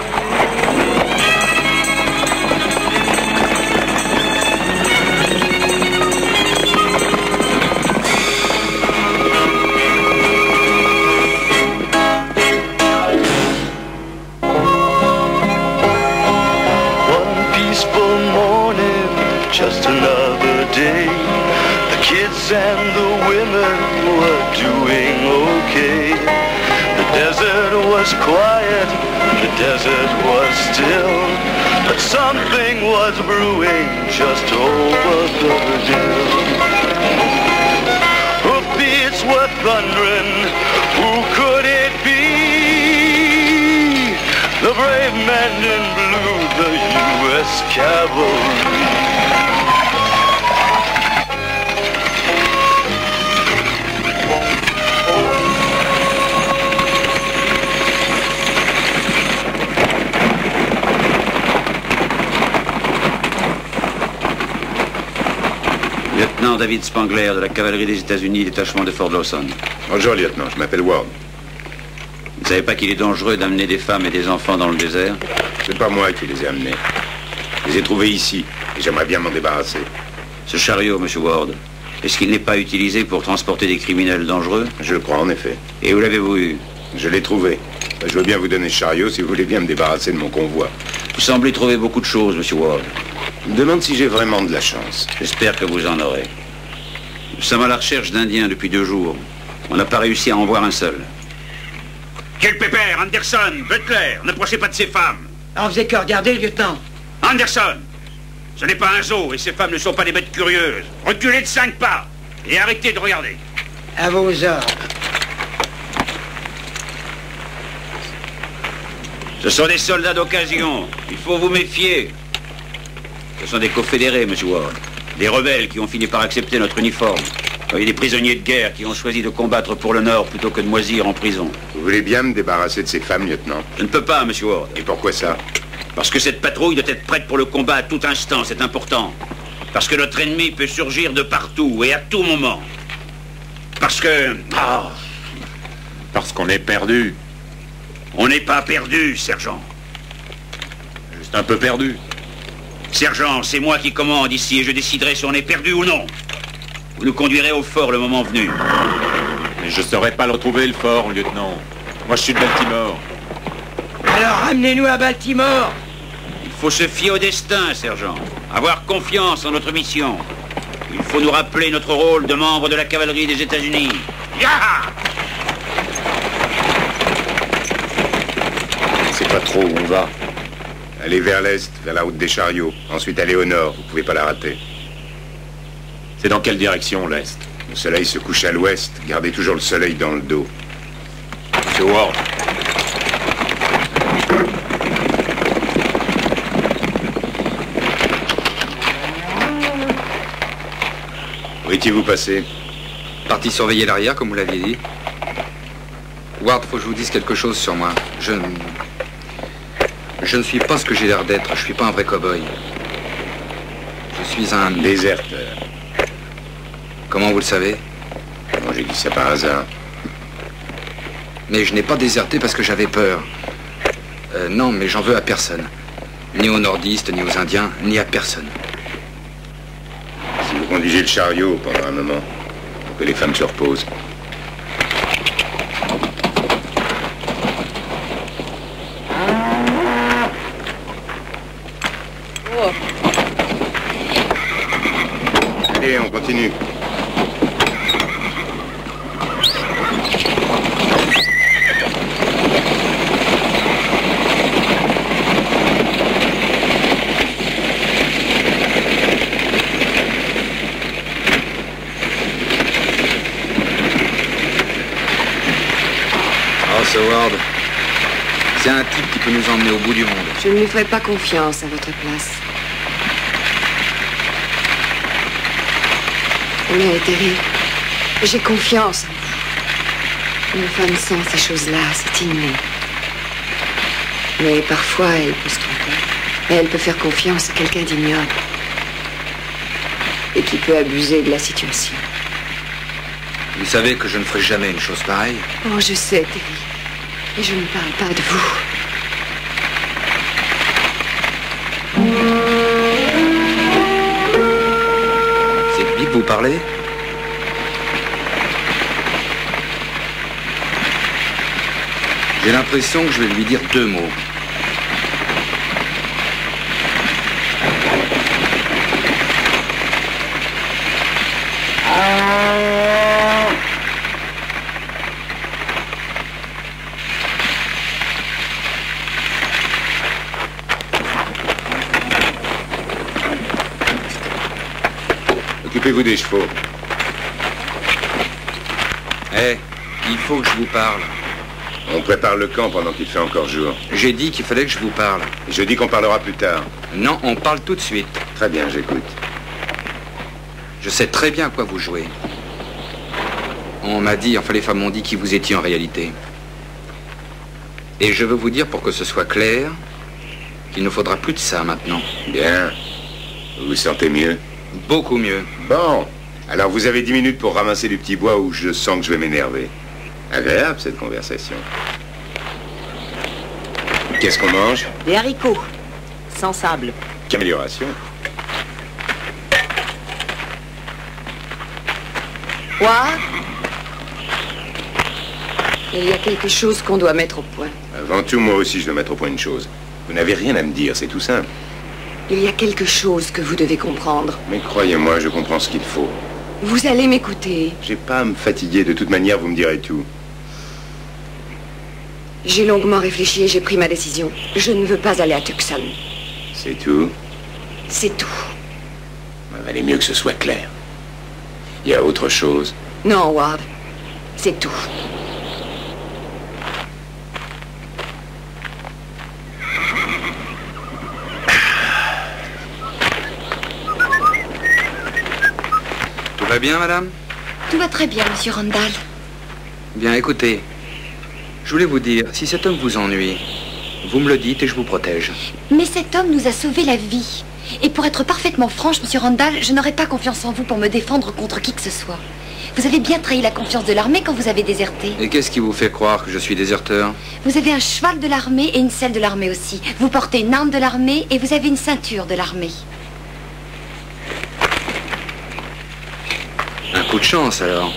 Just another day. The kids and the women were doing okay. The desert was quiet, the desert was still, but something was brewing just over the hill. Hoofbeats were thundering, who could it be? The brave men in blue, the U S Cavalry. Lieutenant David Spangler de la cavalerie des États-Unis, détachement de Fort Lawson. Bonjour, lieutenant, je m'appelle Ward. Vous ne savez pas qu'il est dangereux d'amener des femmes et des enfants dans le désert? C'est pas moi qui les ai amenés. Je les ai trouvés ici, et j'aimerais bien m'en débarrasser. Ce chariot, monsieur Ward, est-ce qu'il n'est pas utilisé pour transporter des criminels dangereux? Je le crois, en effet. Et où l'avez-vous eu? Je l'ai trouvé. Je veux bien vous donner ce chariot si vous voulez bien me débarrasser de mon convoi. Vous semblez trouver beaucoup de choses, monsieur Ward. Je me demande si j'ai vraiment de la chance. J'espère que vous en aurez. Nous sommes à la recherche d'Indiens depuis deux jours. On n'a pas réussi à en voir un seul. Quel pépère, Anderson, Butler, n'approchez pas de ces femmes. On faisait que regarder, lieutenant. Anderson, ce n'est pas un zoo et ces femmes ne sont pas des bêtes curieuses. Reculez de cinq pas et arrêtez de regarder. À vos ordres. Ce sont des soldats d'occasion. Il faut vous méfier. Ce sont des confédérés, monsieur Ward. Des rebelles qui ont fini par accepter notre uniforme. Il y a des prisonniers de guerre qui ont choisi de combattre pour le Nord plutôt que de moisir en prison. Vous voulez bien me débarrasser de ces femmes, lieutenant? Je ne peux pas, monsieur Ward. Et pourquoi ça? Parce que cette patrouille doit être prête pour le combat à tout instant, c'est important. Parce que notre ennemi peut surgir de partout et à tout moment. Parce que... Oh, parce qu'on est perdu. On n'est pas perdu, sergent. Juste un peu perdu. Sergent, c'est moi qui commande ici et je déciderai si on est perdu ou non. Vous nous conduirez au fort le moment venu. Mais je ne saurais pas le retrouver, le fort, lieutenant. Moi, je suis de Baltimore. Alors, ramenez-nous à Baltimore. Il faut se fier au destin, sergent. Avoir confiance en notre mission. Il faut nous rappeler notre rôle de membre de la cavalerie des États-Unis. Yeah! C'est pas trop où on va. Allez vers l'est, vers la route des chariots. Ensuite, allez au nord. Vous pouvez pas la rater. C'est dans quelle direction, l'est? Le soleil se couche à l'ouest. Gardez toujours le soleil dans le dos. Monsieur Ward. Où étiez-vous passé? Parti surveiller l'arrière, comme vous l'aviez dit. Ward, faut que je vous dise quelque chose sur moi. Je ne... Je ne suis pas ce que j'ai l'air d'être. Je suis pas un vrai cow-boy. Je suis un... Déserteur. Comment vous le savez? Moi, j'ai dit ça par hasard. Mais je n'ai pas déserté parce que j'avais peur. Euh, non, mais j'en veux à personne. Ni aux nordistes, ni aux indiens, ni à personne. Si vous conduisez le chariot pendant un moment, que les femmes se reposent. Oh. Allez, on continue. Ward, c'est un type qui peut nous emmener au bout du monde. Je ne lui ferai pas confiance à votre place. On est terrible. J'ai confiance en vous. Une femme sent ces choses-là, c'est inné. Mais parfois, elle peut se tromper. Et elle peut faire confiance à quelqu'un d'ignoble. Et qui peut abuser de la situation. Vous savez que je ne ferai jamais une chose pareille. Oh, je sais, Terry. Et je ne parle pas de vous. C'est de lui que vous parlez? J'ai l'impression que je vais lui dire deux mots. Occupez-vous des chevaux. Eh, hey, il faut que je vous parle. On prépare le camp pendant qu'il fait encore jour. J'ai dit qu'il fallait que je vous parle. Je dis qu'on parlera plus tard. Non, on parle tout de suite. Très bien, j'écoute. Je sais très bien à quoi vous jouez. On m'a dit, enfin les femmes m'ont dit qui vous étiez en réalité. Et je veux vous dire, pour que ce soit clair, qu'il ne faudra plus de ça maintenant. Bien. Vous vous sentez mieux? Beaucoup mieux. Bon. Alors vous avez dix minutes pour ramasser du petit bois où je sens que je vais m'énerver. Agréable cette conversation. Qu'est-ce qu'on mange? Des haricots. Sans sable. Qu'amélioration. Quoi? Il y a quelque chose qu'on doit mettre au point. Avant tout, moi aussi, je dois mettre au point une chose. Vous n'avez rien à me dire, c'est tout simple. Il y a quelque chose que vous devez comprendre. Mais croyez-moi, je comprends ce qu'il faut. Vous allez m'écouter. J'ai pas à me fatiguer, de toute manière, vous me direz tout. J'ai longuement réfléchi et j'ai pris ma décision. Je ne veux pas aller à Tucson. C'est tout? C'est tout. Il valait mieux que ce soit clair. Il y a autre chose? Non, Ward. C'est tout. Tout va bien, madame? Tout va très bien, monsieur Randall. Bien, écoutez. Je voulais vous dire, si cet homme vous ennuie, vous me le dites et je vous protège. Mais cet homme nous a sauvé la vie. Et pour être parfaitement franche, monsieur Randall, je n'aurais pas confiance en vous pour me défendre contre qui que ce soit. Vous avez bien trahi la confiance de l'armée quand vous avez déserté. Et qu'est-ce qui vous fait croire que je suis déserteur? Vous avez un cheval de l'armée et une selle de l'armée aussi. Vous portez une arme de l'armée et vous avez une ceinture de l'armée. Un coup de chance, alors.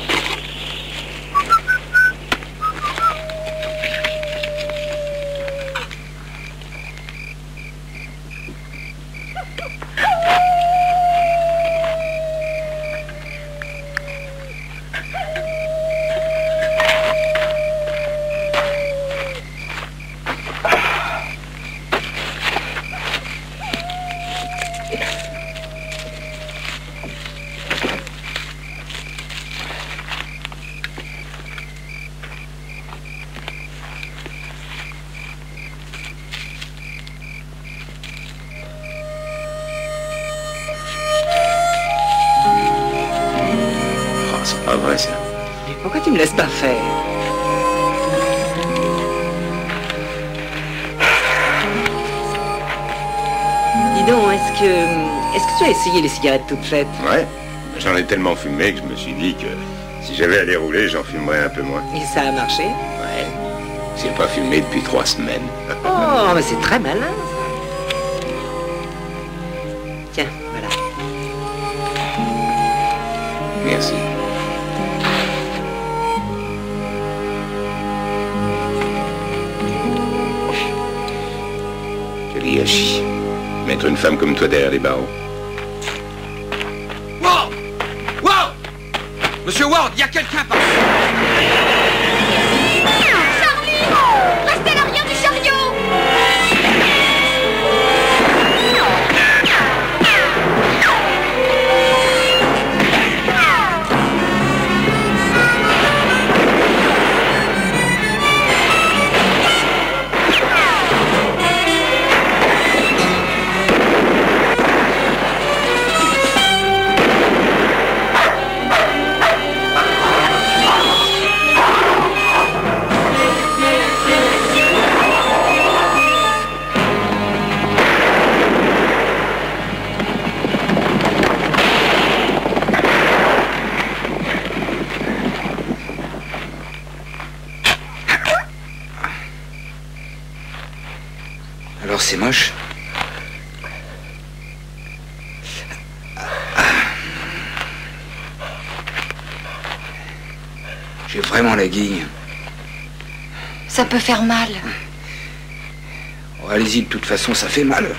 pas vrai, ça. Mais pourquoi tu me laisses pas faire? Dis donc, est-ce que... Est-ce que tu as essayé les cigarettes toutes faites? Ouais. J'en ai tellement fumé que je me suis dit que si j'avais à les rouler, j'en fumerais un peu moins. Et ça a marché? Ouais. J'ai pas fumé depuis trois semaines. Oh, mais c'est très malin, ça. Tiens, voilà. Merci. Joli Yoshi. Mettre une femme comme toi derrière les barreaux. Ward! Ward! Monsieur Ward, il y a quelqu'un par là! Charlie! Restez à l'arrière du chariot! Alors c'est moche. J'ai vraiment la guigne. Ça peut faire mal. Oh, allez-y, de toute façon, ça fait mal.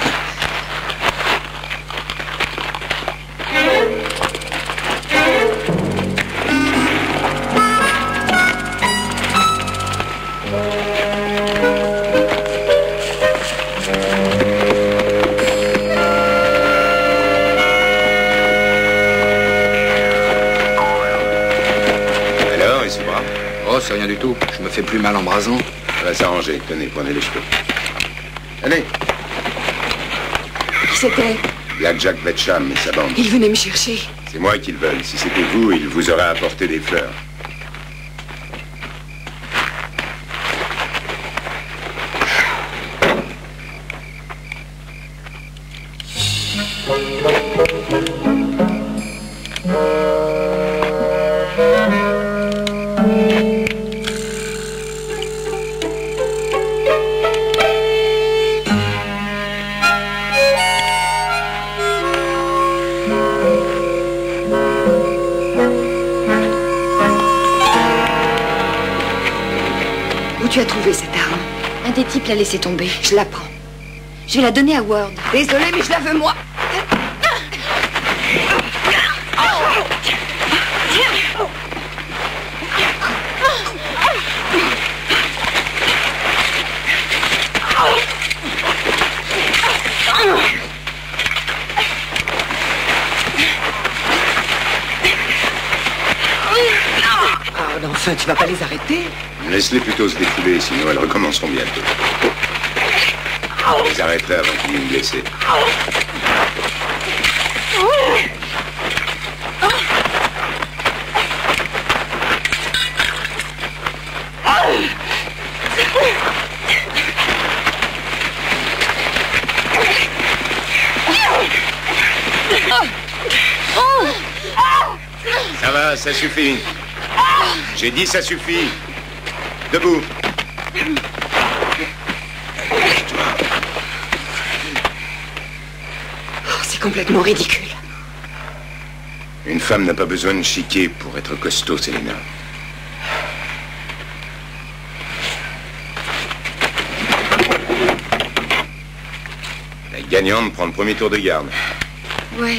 C'est rien du tout. Je me fais plus mal en brasant. Ça va s'arranger. Tenez, prenez les cheveux. Allez. Qui c'était? Black Jack Betcham et sa bande. Ils venaient me chercher. C'est moi qu'ils veulent. Si c'était vous, ils vous auraient apporté des fleurs. Tu as trouvé cette arme? Un des types l'a laissé tomber. Je la prends. Je vais la donner à Ward. Désolée, mais je la veux moi. Ah, mais enfin, tu vas pas les arrêter? Laisse-les plutôt se défouler, sinon elles recommenceront bientôt. Je les arrêterai avant qu'ils viennent me blesser. Ça va, ça suffit. J'ai dit ça suffit. Debout. Oh, c'est complètement ridicule. Une femme n'a pas besoin de chiquer pour être costaud, Selena. La gagnante prend le premier tour de garde. Oui.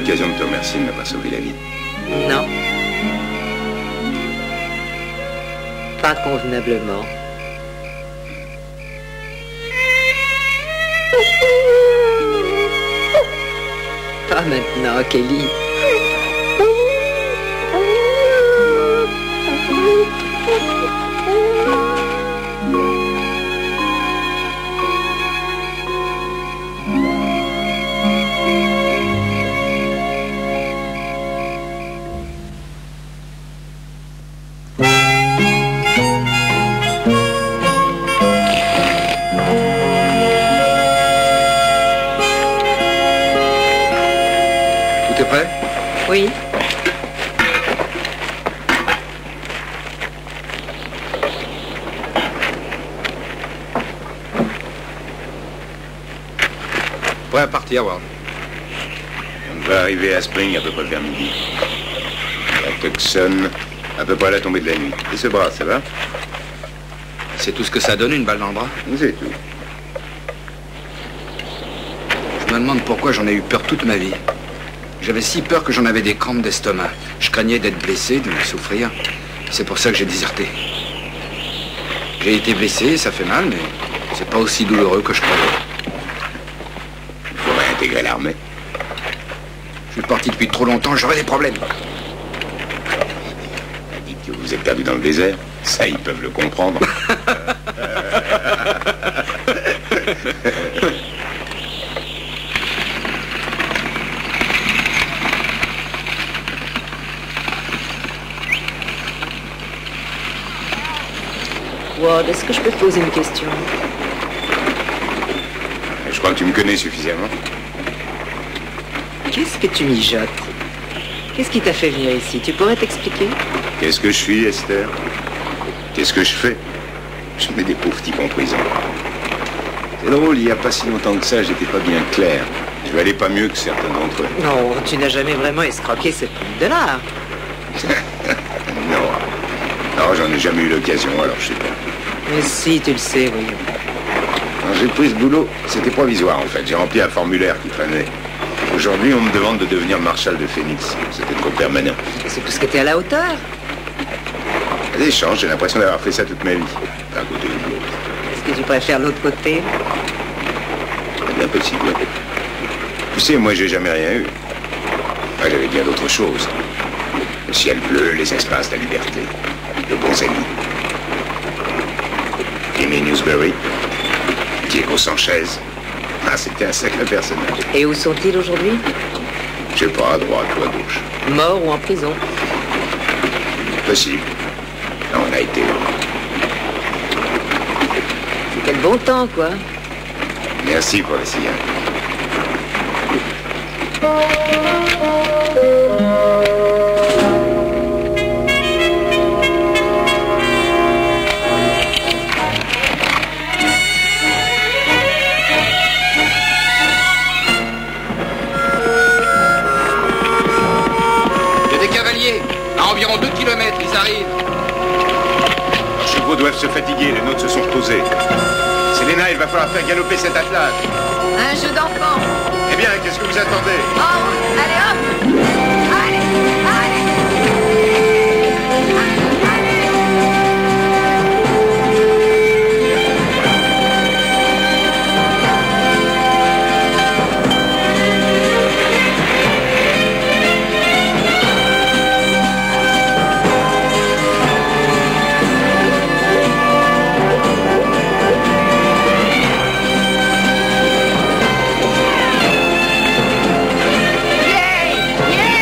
l'occasion de te remercier de m'avoir sauvé la vie. Non. Pas convenablement. Pas maintenant, Kelly. Tout est prêt? Oui. Prêt à partir, Ward. On va arriver à Spring à peu près vers midi. À Tucson, à peu près à la tombée de la nuit. Et ce bras, ça va? C'est tout ce que ça donne, une balle dans le bras? C'est tout. Je me demande pourquoi j'en ai eu peur toute ma vie. J'avais si peur que j'en avais des crampes d'estomac. Je craignais d'être blessé, de souffrir. C'est pour ça que j'ai déserté. J'ai été blessé, ça fait mal, mais c'est pas aussi douloureux que je croyais. Il faut réintégrer l'armée. Je suis parti depuis trop longtemps, j'aurai des problèmes. Dites que vous êtes perdu dans le désert. Ça, ils peuvent le comprendre. Ward, est-ce que je peux te poser une question? Je crois que tu me connais suffisamment. Qu'est-ce que tu mijotes? Qu'est-ce qui t'a fait venir ici? Tu pourrais t'expliquer? Qu'est-ce que je suis, Esther? Qu'est-ce que je fais? Je mets des pauvres types en prison. C'est drôle, il n'y a pas si longtemps que ça, j'étais pas bien clair. Je valais pas mieux que certains d'entre eux. Non, tu n'as jamais vraiment escroqué sept mille dollars. Non. Non, j'en ai jamais eu l'occasion, alors je sais pas. Mais si, tu le sais, oui. Quand j'ai pris ce boulot, c'était provisoire en fait. J'ai rempli un formulaire qui traînait. Aujourd'hui, on me demande de devenir marshal de Phoenix. C'était trop permanent. C'est parce que t'es à la hauteur. Des chances, j'ai l'impression d'avoir fait ça toute ma vie. D'un côté ou de l'autre. Est-ce que tu préfères l'autre côté? C'est bien possible. Tu sais, moi, j'ai jamais rien eu. Moi, j'avais bien d'autres choses. Le ciel bleu, les espaces, la liberté. De bons amis. Jimmy Newsbury. Diego Sanchez. Ah, c'était un sacré personnage. Et où sont-ils aujourd'hui? Je sais pas, à droite ou à gauche. Morts ou en prison? Possible. Non, on a été là. C'est quel bon temps, quoi. Merci pour le signal. À environ deux kilomètres, ils arrivent. Leurs chevaux doivent se fatiguer, les nôtres se sont reposés. Selena, il va falloir faire galoper cet attelage. Un jeu d'enfant. Eh bien, qu'est-ce que vous attendez? En route, allez hop. Allez, allez. Yeah!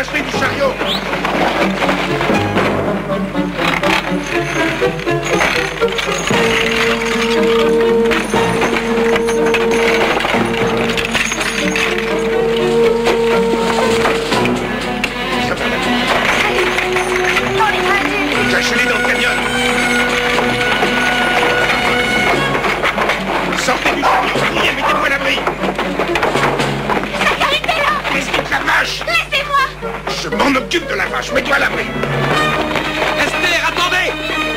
Dégage-les du chariot. Cachez-les dans le canyon. Sortez du chariot, criez, mettez-vous à l'abri. Arrêtez-la! Qu'est-ce qui te la vache? Laissez-moi! Je m'en occupe de la vache, mets-toi à l'abri. Esther, attendez!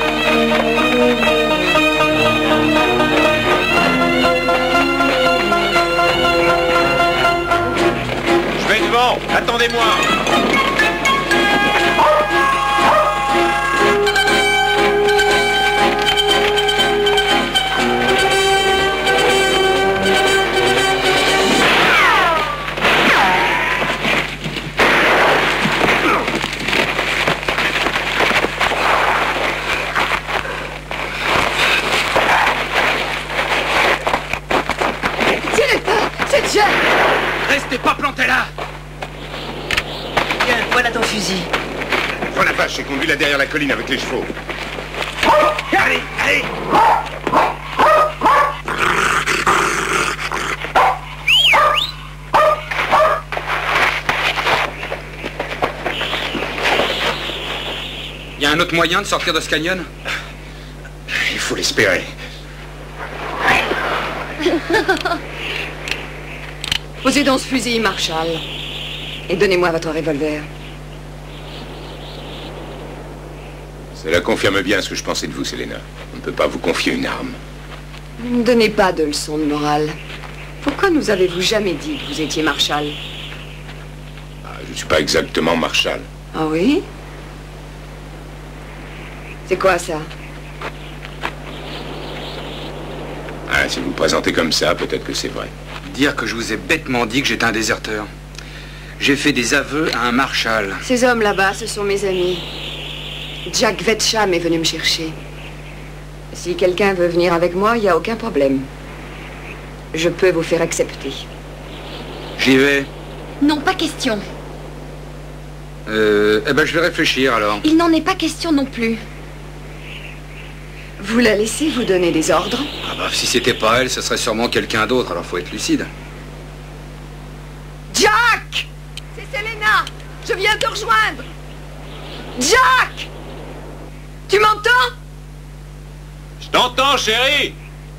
Je vais devant, attendez-moi. Tirez pas! C'est Jack! Restez pas plantés là! Tiens, voilà ton fusil. Prends la vache et conduis-la derrière la colline avec les chevaux. Allez, allez! Il y a un autre moyen de sortir de ce canyon? Il faut l'espérer. Posez donc ce fusil, Marshall. Et donnez-moi votre revolver. Cela confirme bien ce que je pensais de vous, Selena. On ne peut pas vous confier une arme. Ne me donnez pas de leçons de morale. Pourquoi nous avez-vous jamais dit que vous étiez Marshall? Ah, je ne suis pas exactement Marshall. Ah oui? C'est quoi ça? Ah, si vous vous présentez comme ça, peut-être que c'est vrai. Dire que je vous ai bêtement dit que j'étais un déserteur. J'ai fait des aveux à un marshal. Ces hommes là-bas, ce sont mes amis. Jack Vetcham est venu me chercher. Si quelqu'un veut venir avec moi, il n'y a aucun problème. Je peux vous faire accepter. J'y vais. Non, pas question. Euh, eh ben, je vais réfléchir alors. Il n'en est pas question non plus. Vous la laissez vous donner des ordres? Ah bah, si c'était pas elle, ce serait sûrement quelqu'un d'autre, alors faut être lucide. Jack! C'est Selena! Je viens te rejoindre! Jack! Tu m'entends? Je t'entends, chérie.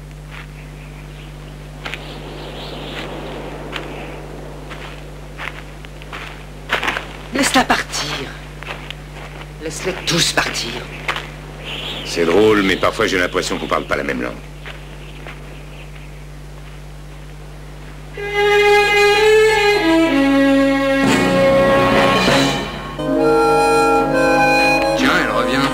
Laisse-la partir. Laisse-les tous partir. C'est drôle, mais parfois j'ai l'impression qu'on parle pas la même langue. Tiens, elle revient.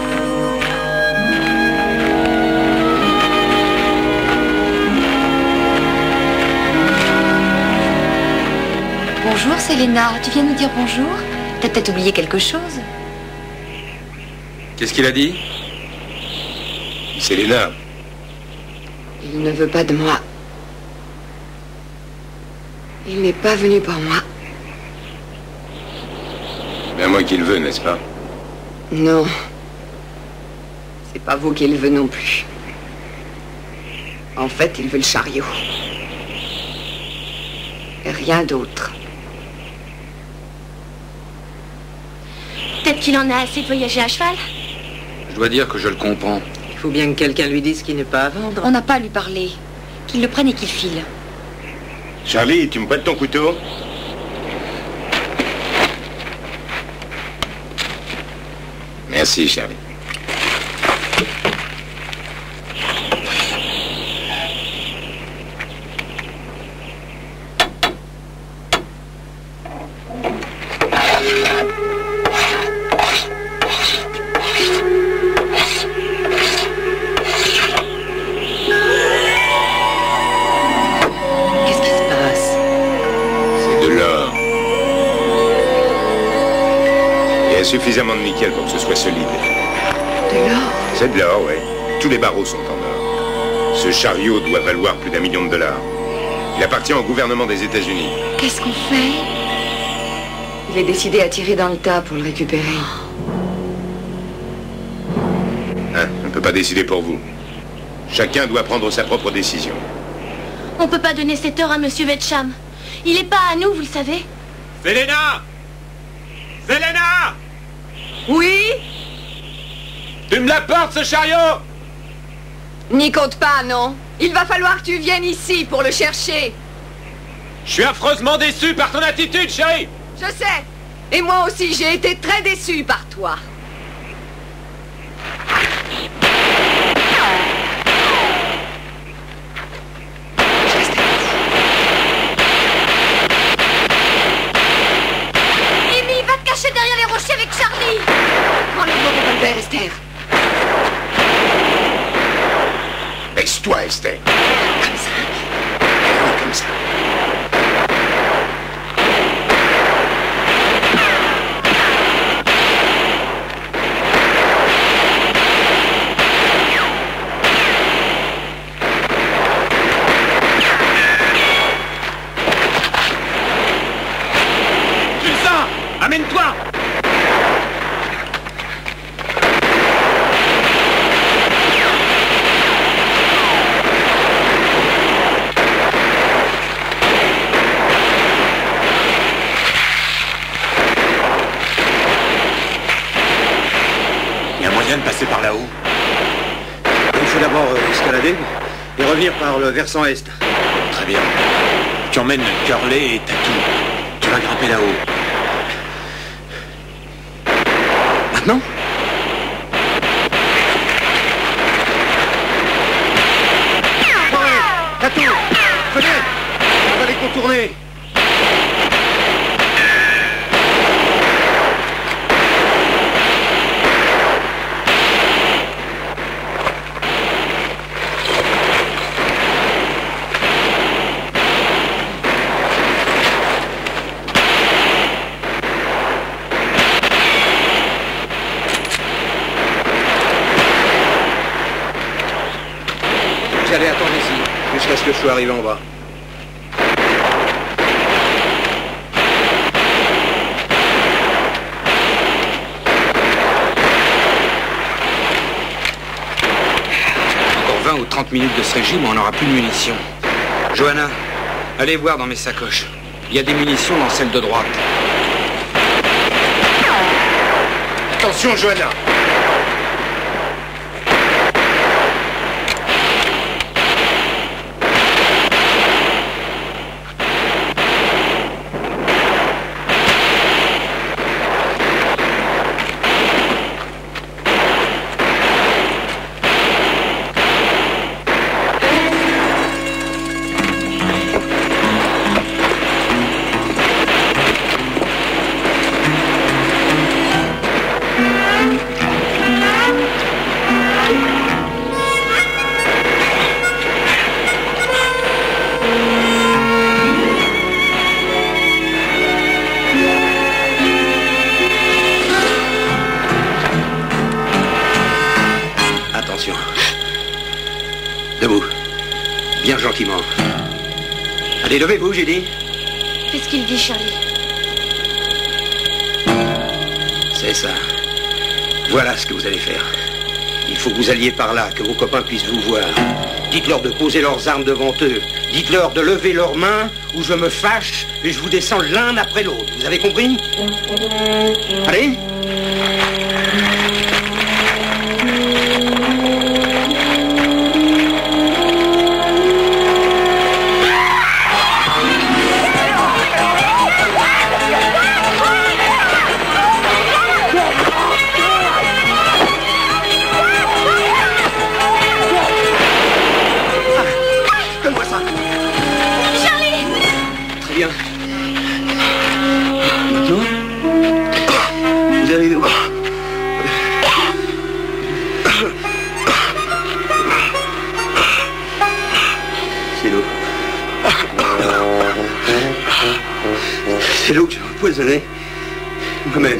Bonjour, Selena. Tu viens nous dire bonjour? T'as peut-être oublié quelque chose? Qu'est-ce qu'il a dit? Selena. Il ne veut pas de moi. Il n'est pas venu pour moi. Bien moi qui le veux, n'est-ce pas? Non. C'est pas vous qui le veut non plus. En fait, il veut le chariot. Et rien d'autre. Peut-être qu'il en a assez de voyager à cheval. Je dois dire que je le comprends. Il faut bien que quelqu'un lui dise qu'il n'est pas à vendre. On n'a pas à lui parler. Qu'il le prenne et qu'il file. Charlie, tu me prêtes ton couteau? Merci, Charlie. Qu'est-ce qui se passe? C'est de l'or. Il y a suffisamment de nickel pour que ce soit solide. De l'or? C'est de l'or, ouais. Tous les barreaux sont en or. Ce chariot doit valoir plus d'un million de dollars. Il appartient au gouvernement des États-Unis. Qu'est-ce qu'on fait? Il est décidé à tirer dans le tas pour le récupérer. Hein, on ne peut pas décider pour vous. Chacun doit prendre sa propre décision. On peut pas donner cette heure à Monsieur Vetcham. Il est pas à nous, vous le savez. Selena! Selena! Oui? Tu me l'apportes, ce chariot? N'y compte pas, non. Il va falloir que tu viennes ici pour le chercher. Je suis affreusement déçu par ton attitude, chérie. Je sais. Et moi aussi, j'ai été très déçue par toi. Amy, va te cacher derrière les rochers avec Charlie. Prends le bon revolver, Esther. Baisse-toi, Esther. Comme ça. Oui, comme ça. Amène-toi! Il y a moyen de passer par là-haut. Il faut d'abord euh, escalader et revenir par le versant est. Très bien. Tu emmènes Curley et Tatou. Tu vas grimper là-haut. Maintenant? Tatou! Venez! On va les contourner! Vous allez attendre ici, jusqu'à ce que je sois arrivé en bas. Encore vingt ou trente minutes de ce régime, on n'aura plus de munitions. Johanna, allez voir dans mes sacoches. Il y a des munitions dans celle de droite. Attention, Johanna. Debout. Bien gentiment. Allez, levez-vous, j'ai dit. Qu'est-ce qu'il dit, Charlie? C'est ça. Voilà ce que vous allez faire. Il faut que vous alliez par là, que vos copains puissent vous voir. Dites-leur de poser leurs armes devant eux. Dites-leur de lever leurs mains, ou je me fâche et je vous descends l'un après l'autre. Vous avez compris? Allez. Bien. Maintenant, vous arrivez où? C'est l'eau. C'est l'eau que j'ai empoisonnée moi-même.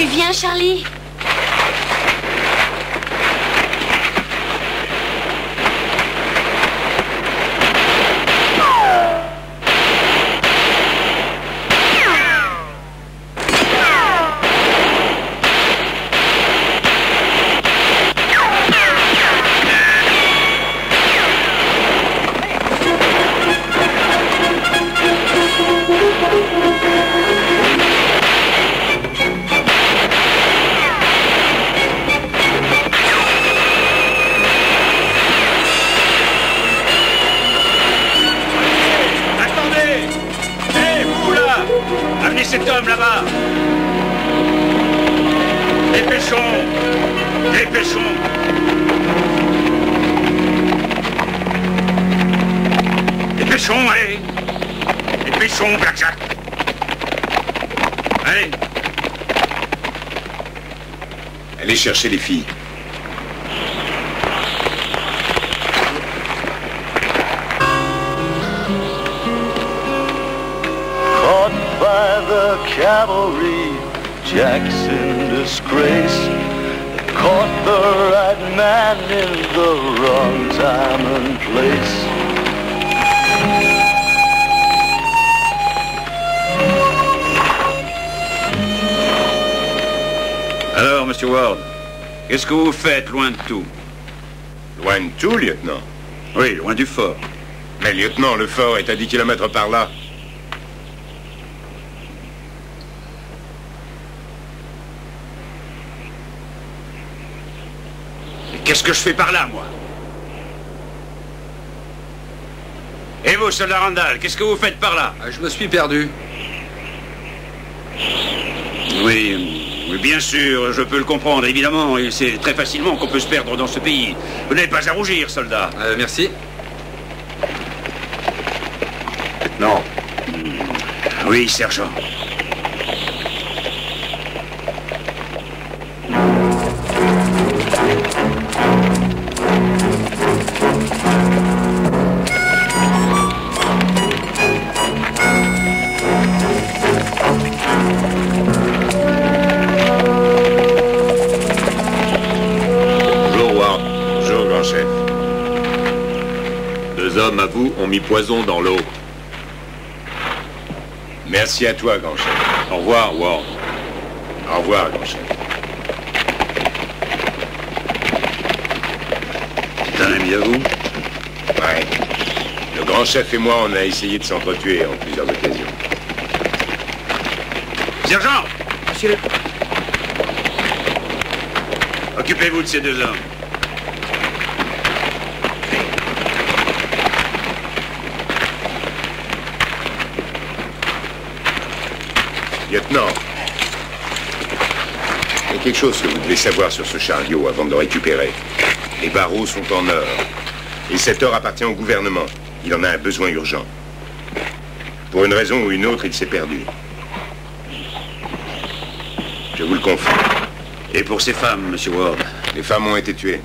Tu viens, Charlie? Cet homme là-bas. Dépêchons. Dépêchons. Dépêchons, allez. Dépêchons, Black Jack. Allez. Allez chercher les filles. By the cavalry, Jack's in disgrace. They caught the right man in the wrong time and place. Alors, Monsieur Ward, qu'est-ce que vous faites loin de tout? Loin de tout, lieutenant? Oui, loin du fort. Mais lieutenant, le fort est à dix kilomètres par là. Qu'est-ce que je fais par là, moi? Et vous, soldat Randall, qu'est-ce que vous faites par là? Je me suis perdu. Oui, oui, bien sûr, je peux le comprendre, évidemment, et c'est très facilement qu'on peut se perdre dans ce pays. Vous n'avez pas à rougir, soldat. Euh, merci. Non. Oui, sergent. Deux hommes, à vous, ont mis poison dans l'eau. Merci à toi, grand chef. Au revoir, Ward. Au revoir, grand chef. C'est un ami à vous? Ouais. Le grand chef et moi, on a essayé de s'entretuer en plusieurs occasions. Sergent! Monsieur. Occupez-vous de ces deux hommes. Lieutenant, il y a quelque chose que vous devez savoir sur ce chariot avant de le récupérer. Les barreaux sont en or. Et cet or appartient au gouvernement. Il en a un besoin urgent. Pour une raison ou une autre, il s'est perdu. Je vous le confie. Et pour ces femmes, Monsieur Ward? Les femmes ont été tuées.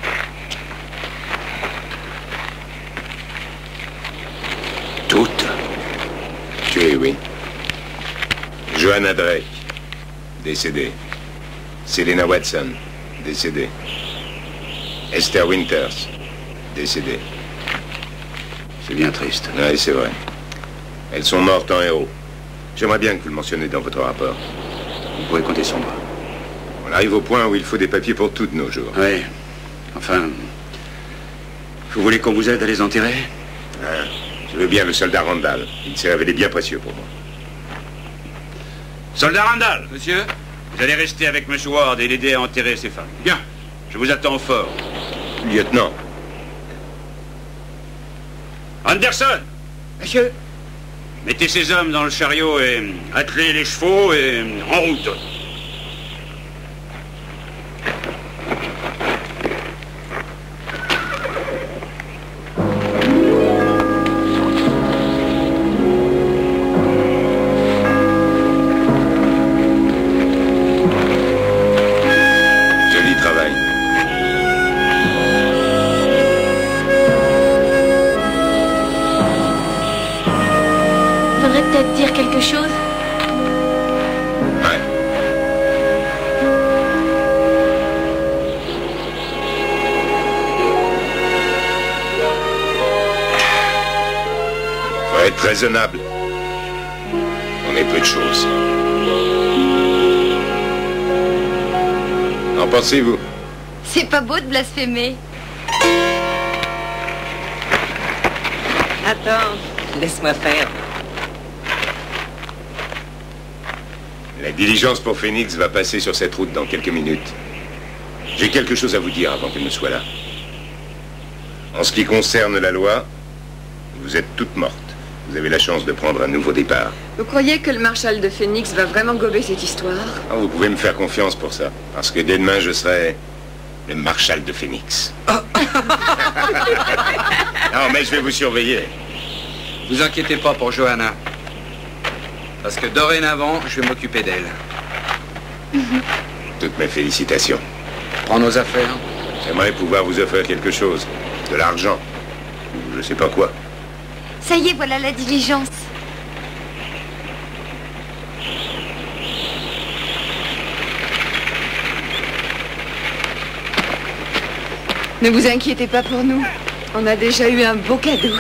Toutes? Tuées, oui. Joanna Drake, décédée. Selena Watson, décédée. Esther Winters, décédée. C'est bien triste. Oui, c'est vrai. Elles sont mortes en héros. J'aimerais bien que vous le mentionniez dans votre rapport. Vous pouvez compter sur moi. On arrive au point où il faut des papiers pour toutes nos jours. Oui. Enfin... Vous voulez qu'on vous aide à les enterrer? Ah, je veux bien le soldat Randall. Il s'est révélé bien précieux pour moi. Soldat Randall! Monsieur? Vous allez rester avec Monsieur Ward et l'aider à enterrer ces femmes. Bien. Je vous attends au fort. Lieutenant. Anderson! Monsieur? Mettez ces hommes dans le chariot et attelez les chevaux et en route. être raisonnable. On est peu de choses. En pensez-vous? C'est pas beau de blasphémer. Attends, laisse-moi faire. La diligence pour Phoenix va passer sur cette route dans quelques minutes. J'ai quelque chose à vous dire avant qu'elle ne soit là. En ce qui concerne la loi, vous êtes toutes mortes. Vous avez la chance de prendre un nouveau départ. Vous croyez que le marshal de Phoenix va vraiment gober cette histoire? Ah, vous pouvez me faire confiance pour ça. Parce que dès demain, je serai le marshal de Phoenix. Non, mais je vais vous surveiller. Vous inquiétez pas pour Johanna. Parce que dorénavant, je vais m'occuper d'elle. Toutes mes félicitations. Prends nos affaires. J'aimerais pouvoir vous offrir quelque chose. De l'argent. Ou je sais pas quoi. Ça y est, voilà la diligence. Ne vous inquiétez pas pour nous. On a déjà eu un beau cadeau.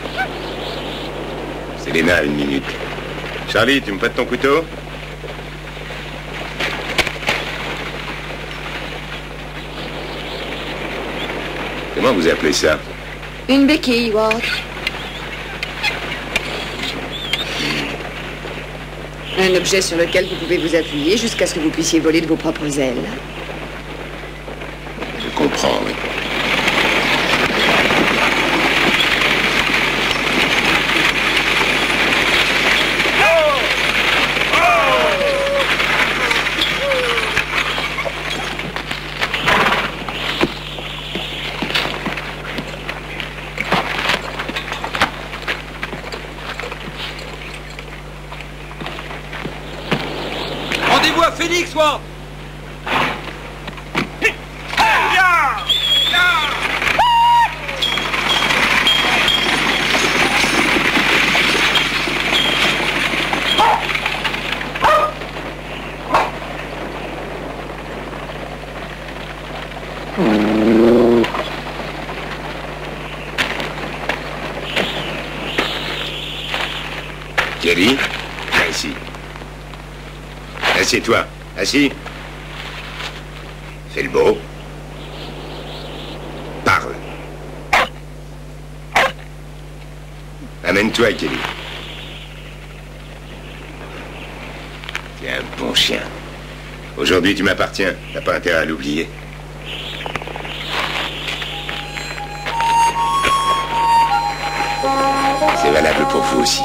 Selena, une minute. Charlie, tu me prêtes ton couteau? Comment vous appelez ça? Une béquille, Ward. Un objet sur lequel vous pouvez vous appuyer jusqu'à ce que vous puissiez voler de vos propres ailes. Je comprends, oui. Rendez-vous à Phoenix, Ward. Kelly, viens ici. Assieds-toi. Assis. Fais le beau. Parle. Amène-toi, Kelly. T'es un bon chien. Aujourd'hui, tu m'appartiens. T'as pas intérêt à l'oublier. C'est valable pour vous aussi.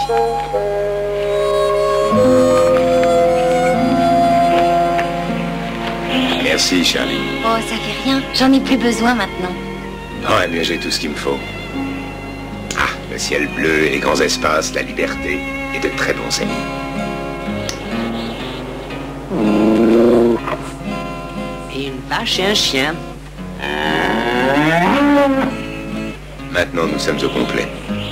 Merci, Charlie. Oh, ça fait rien. J'en ai plus besoin maintenant. Oh, eh bien, j'ai tout ce qu'il me faut. Ah, le ciel bleu et les grands espaces, la liberté et de très bons amis. Et une vache et un chien. Maintenant, nous sommes au complet.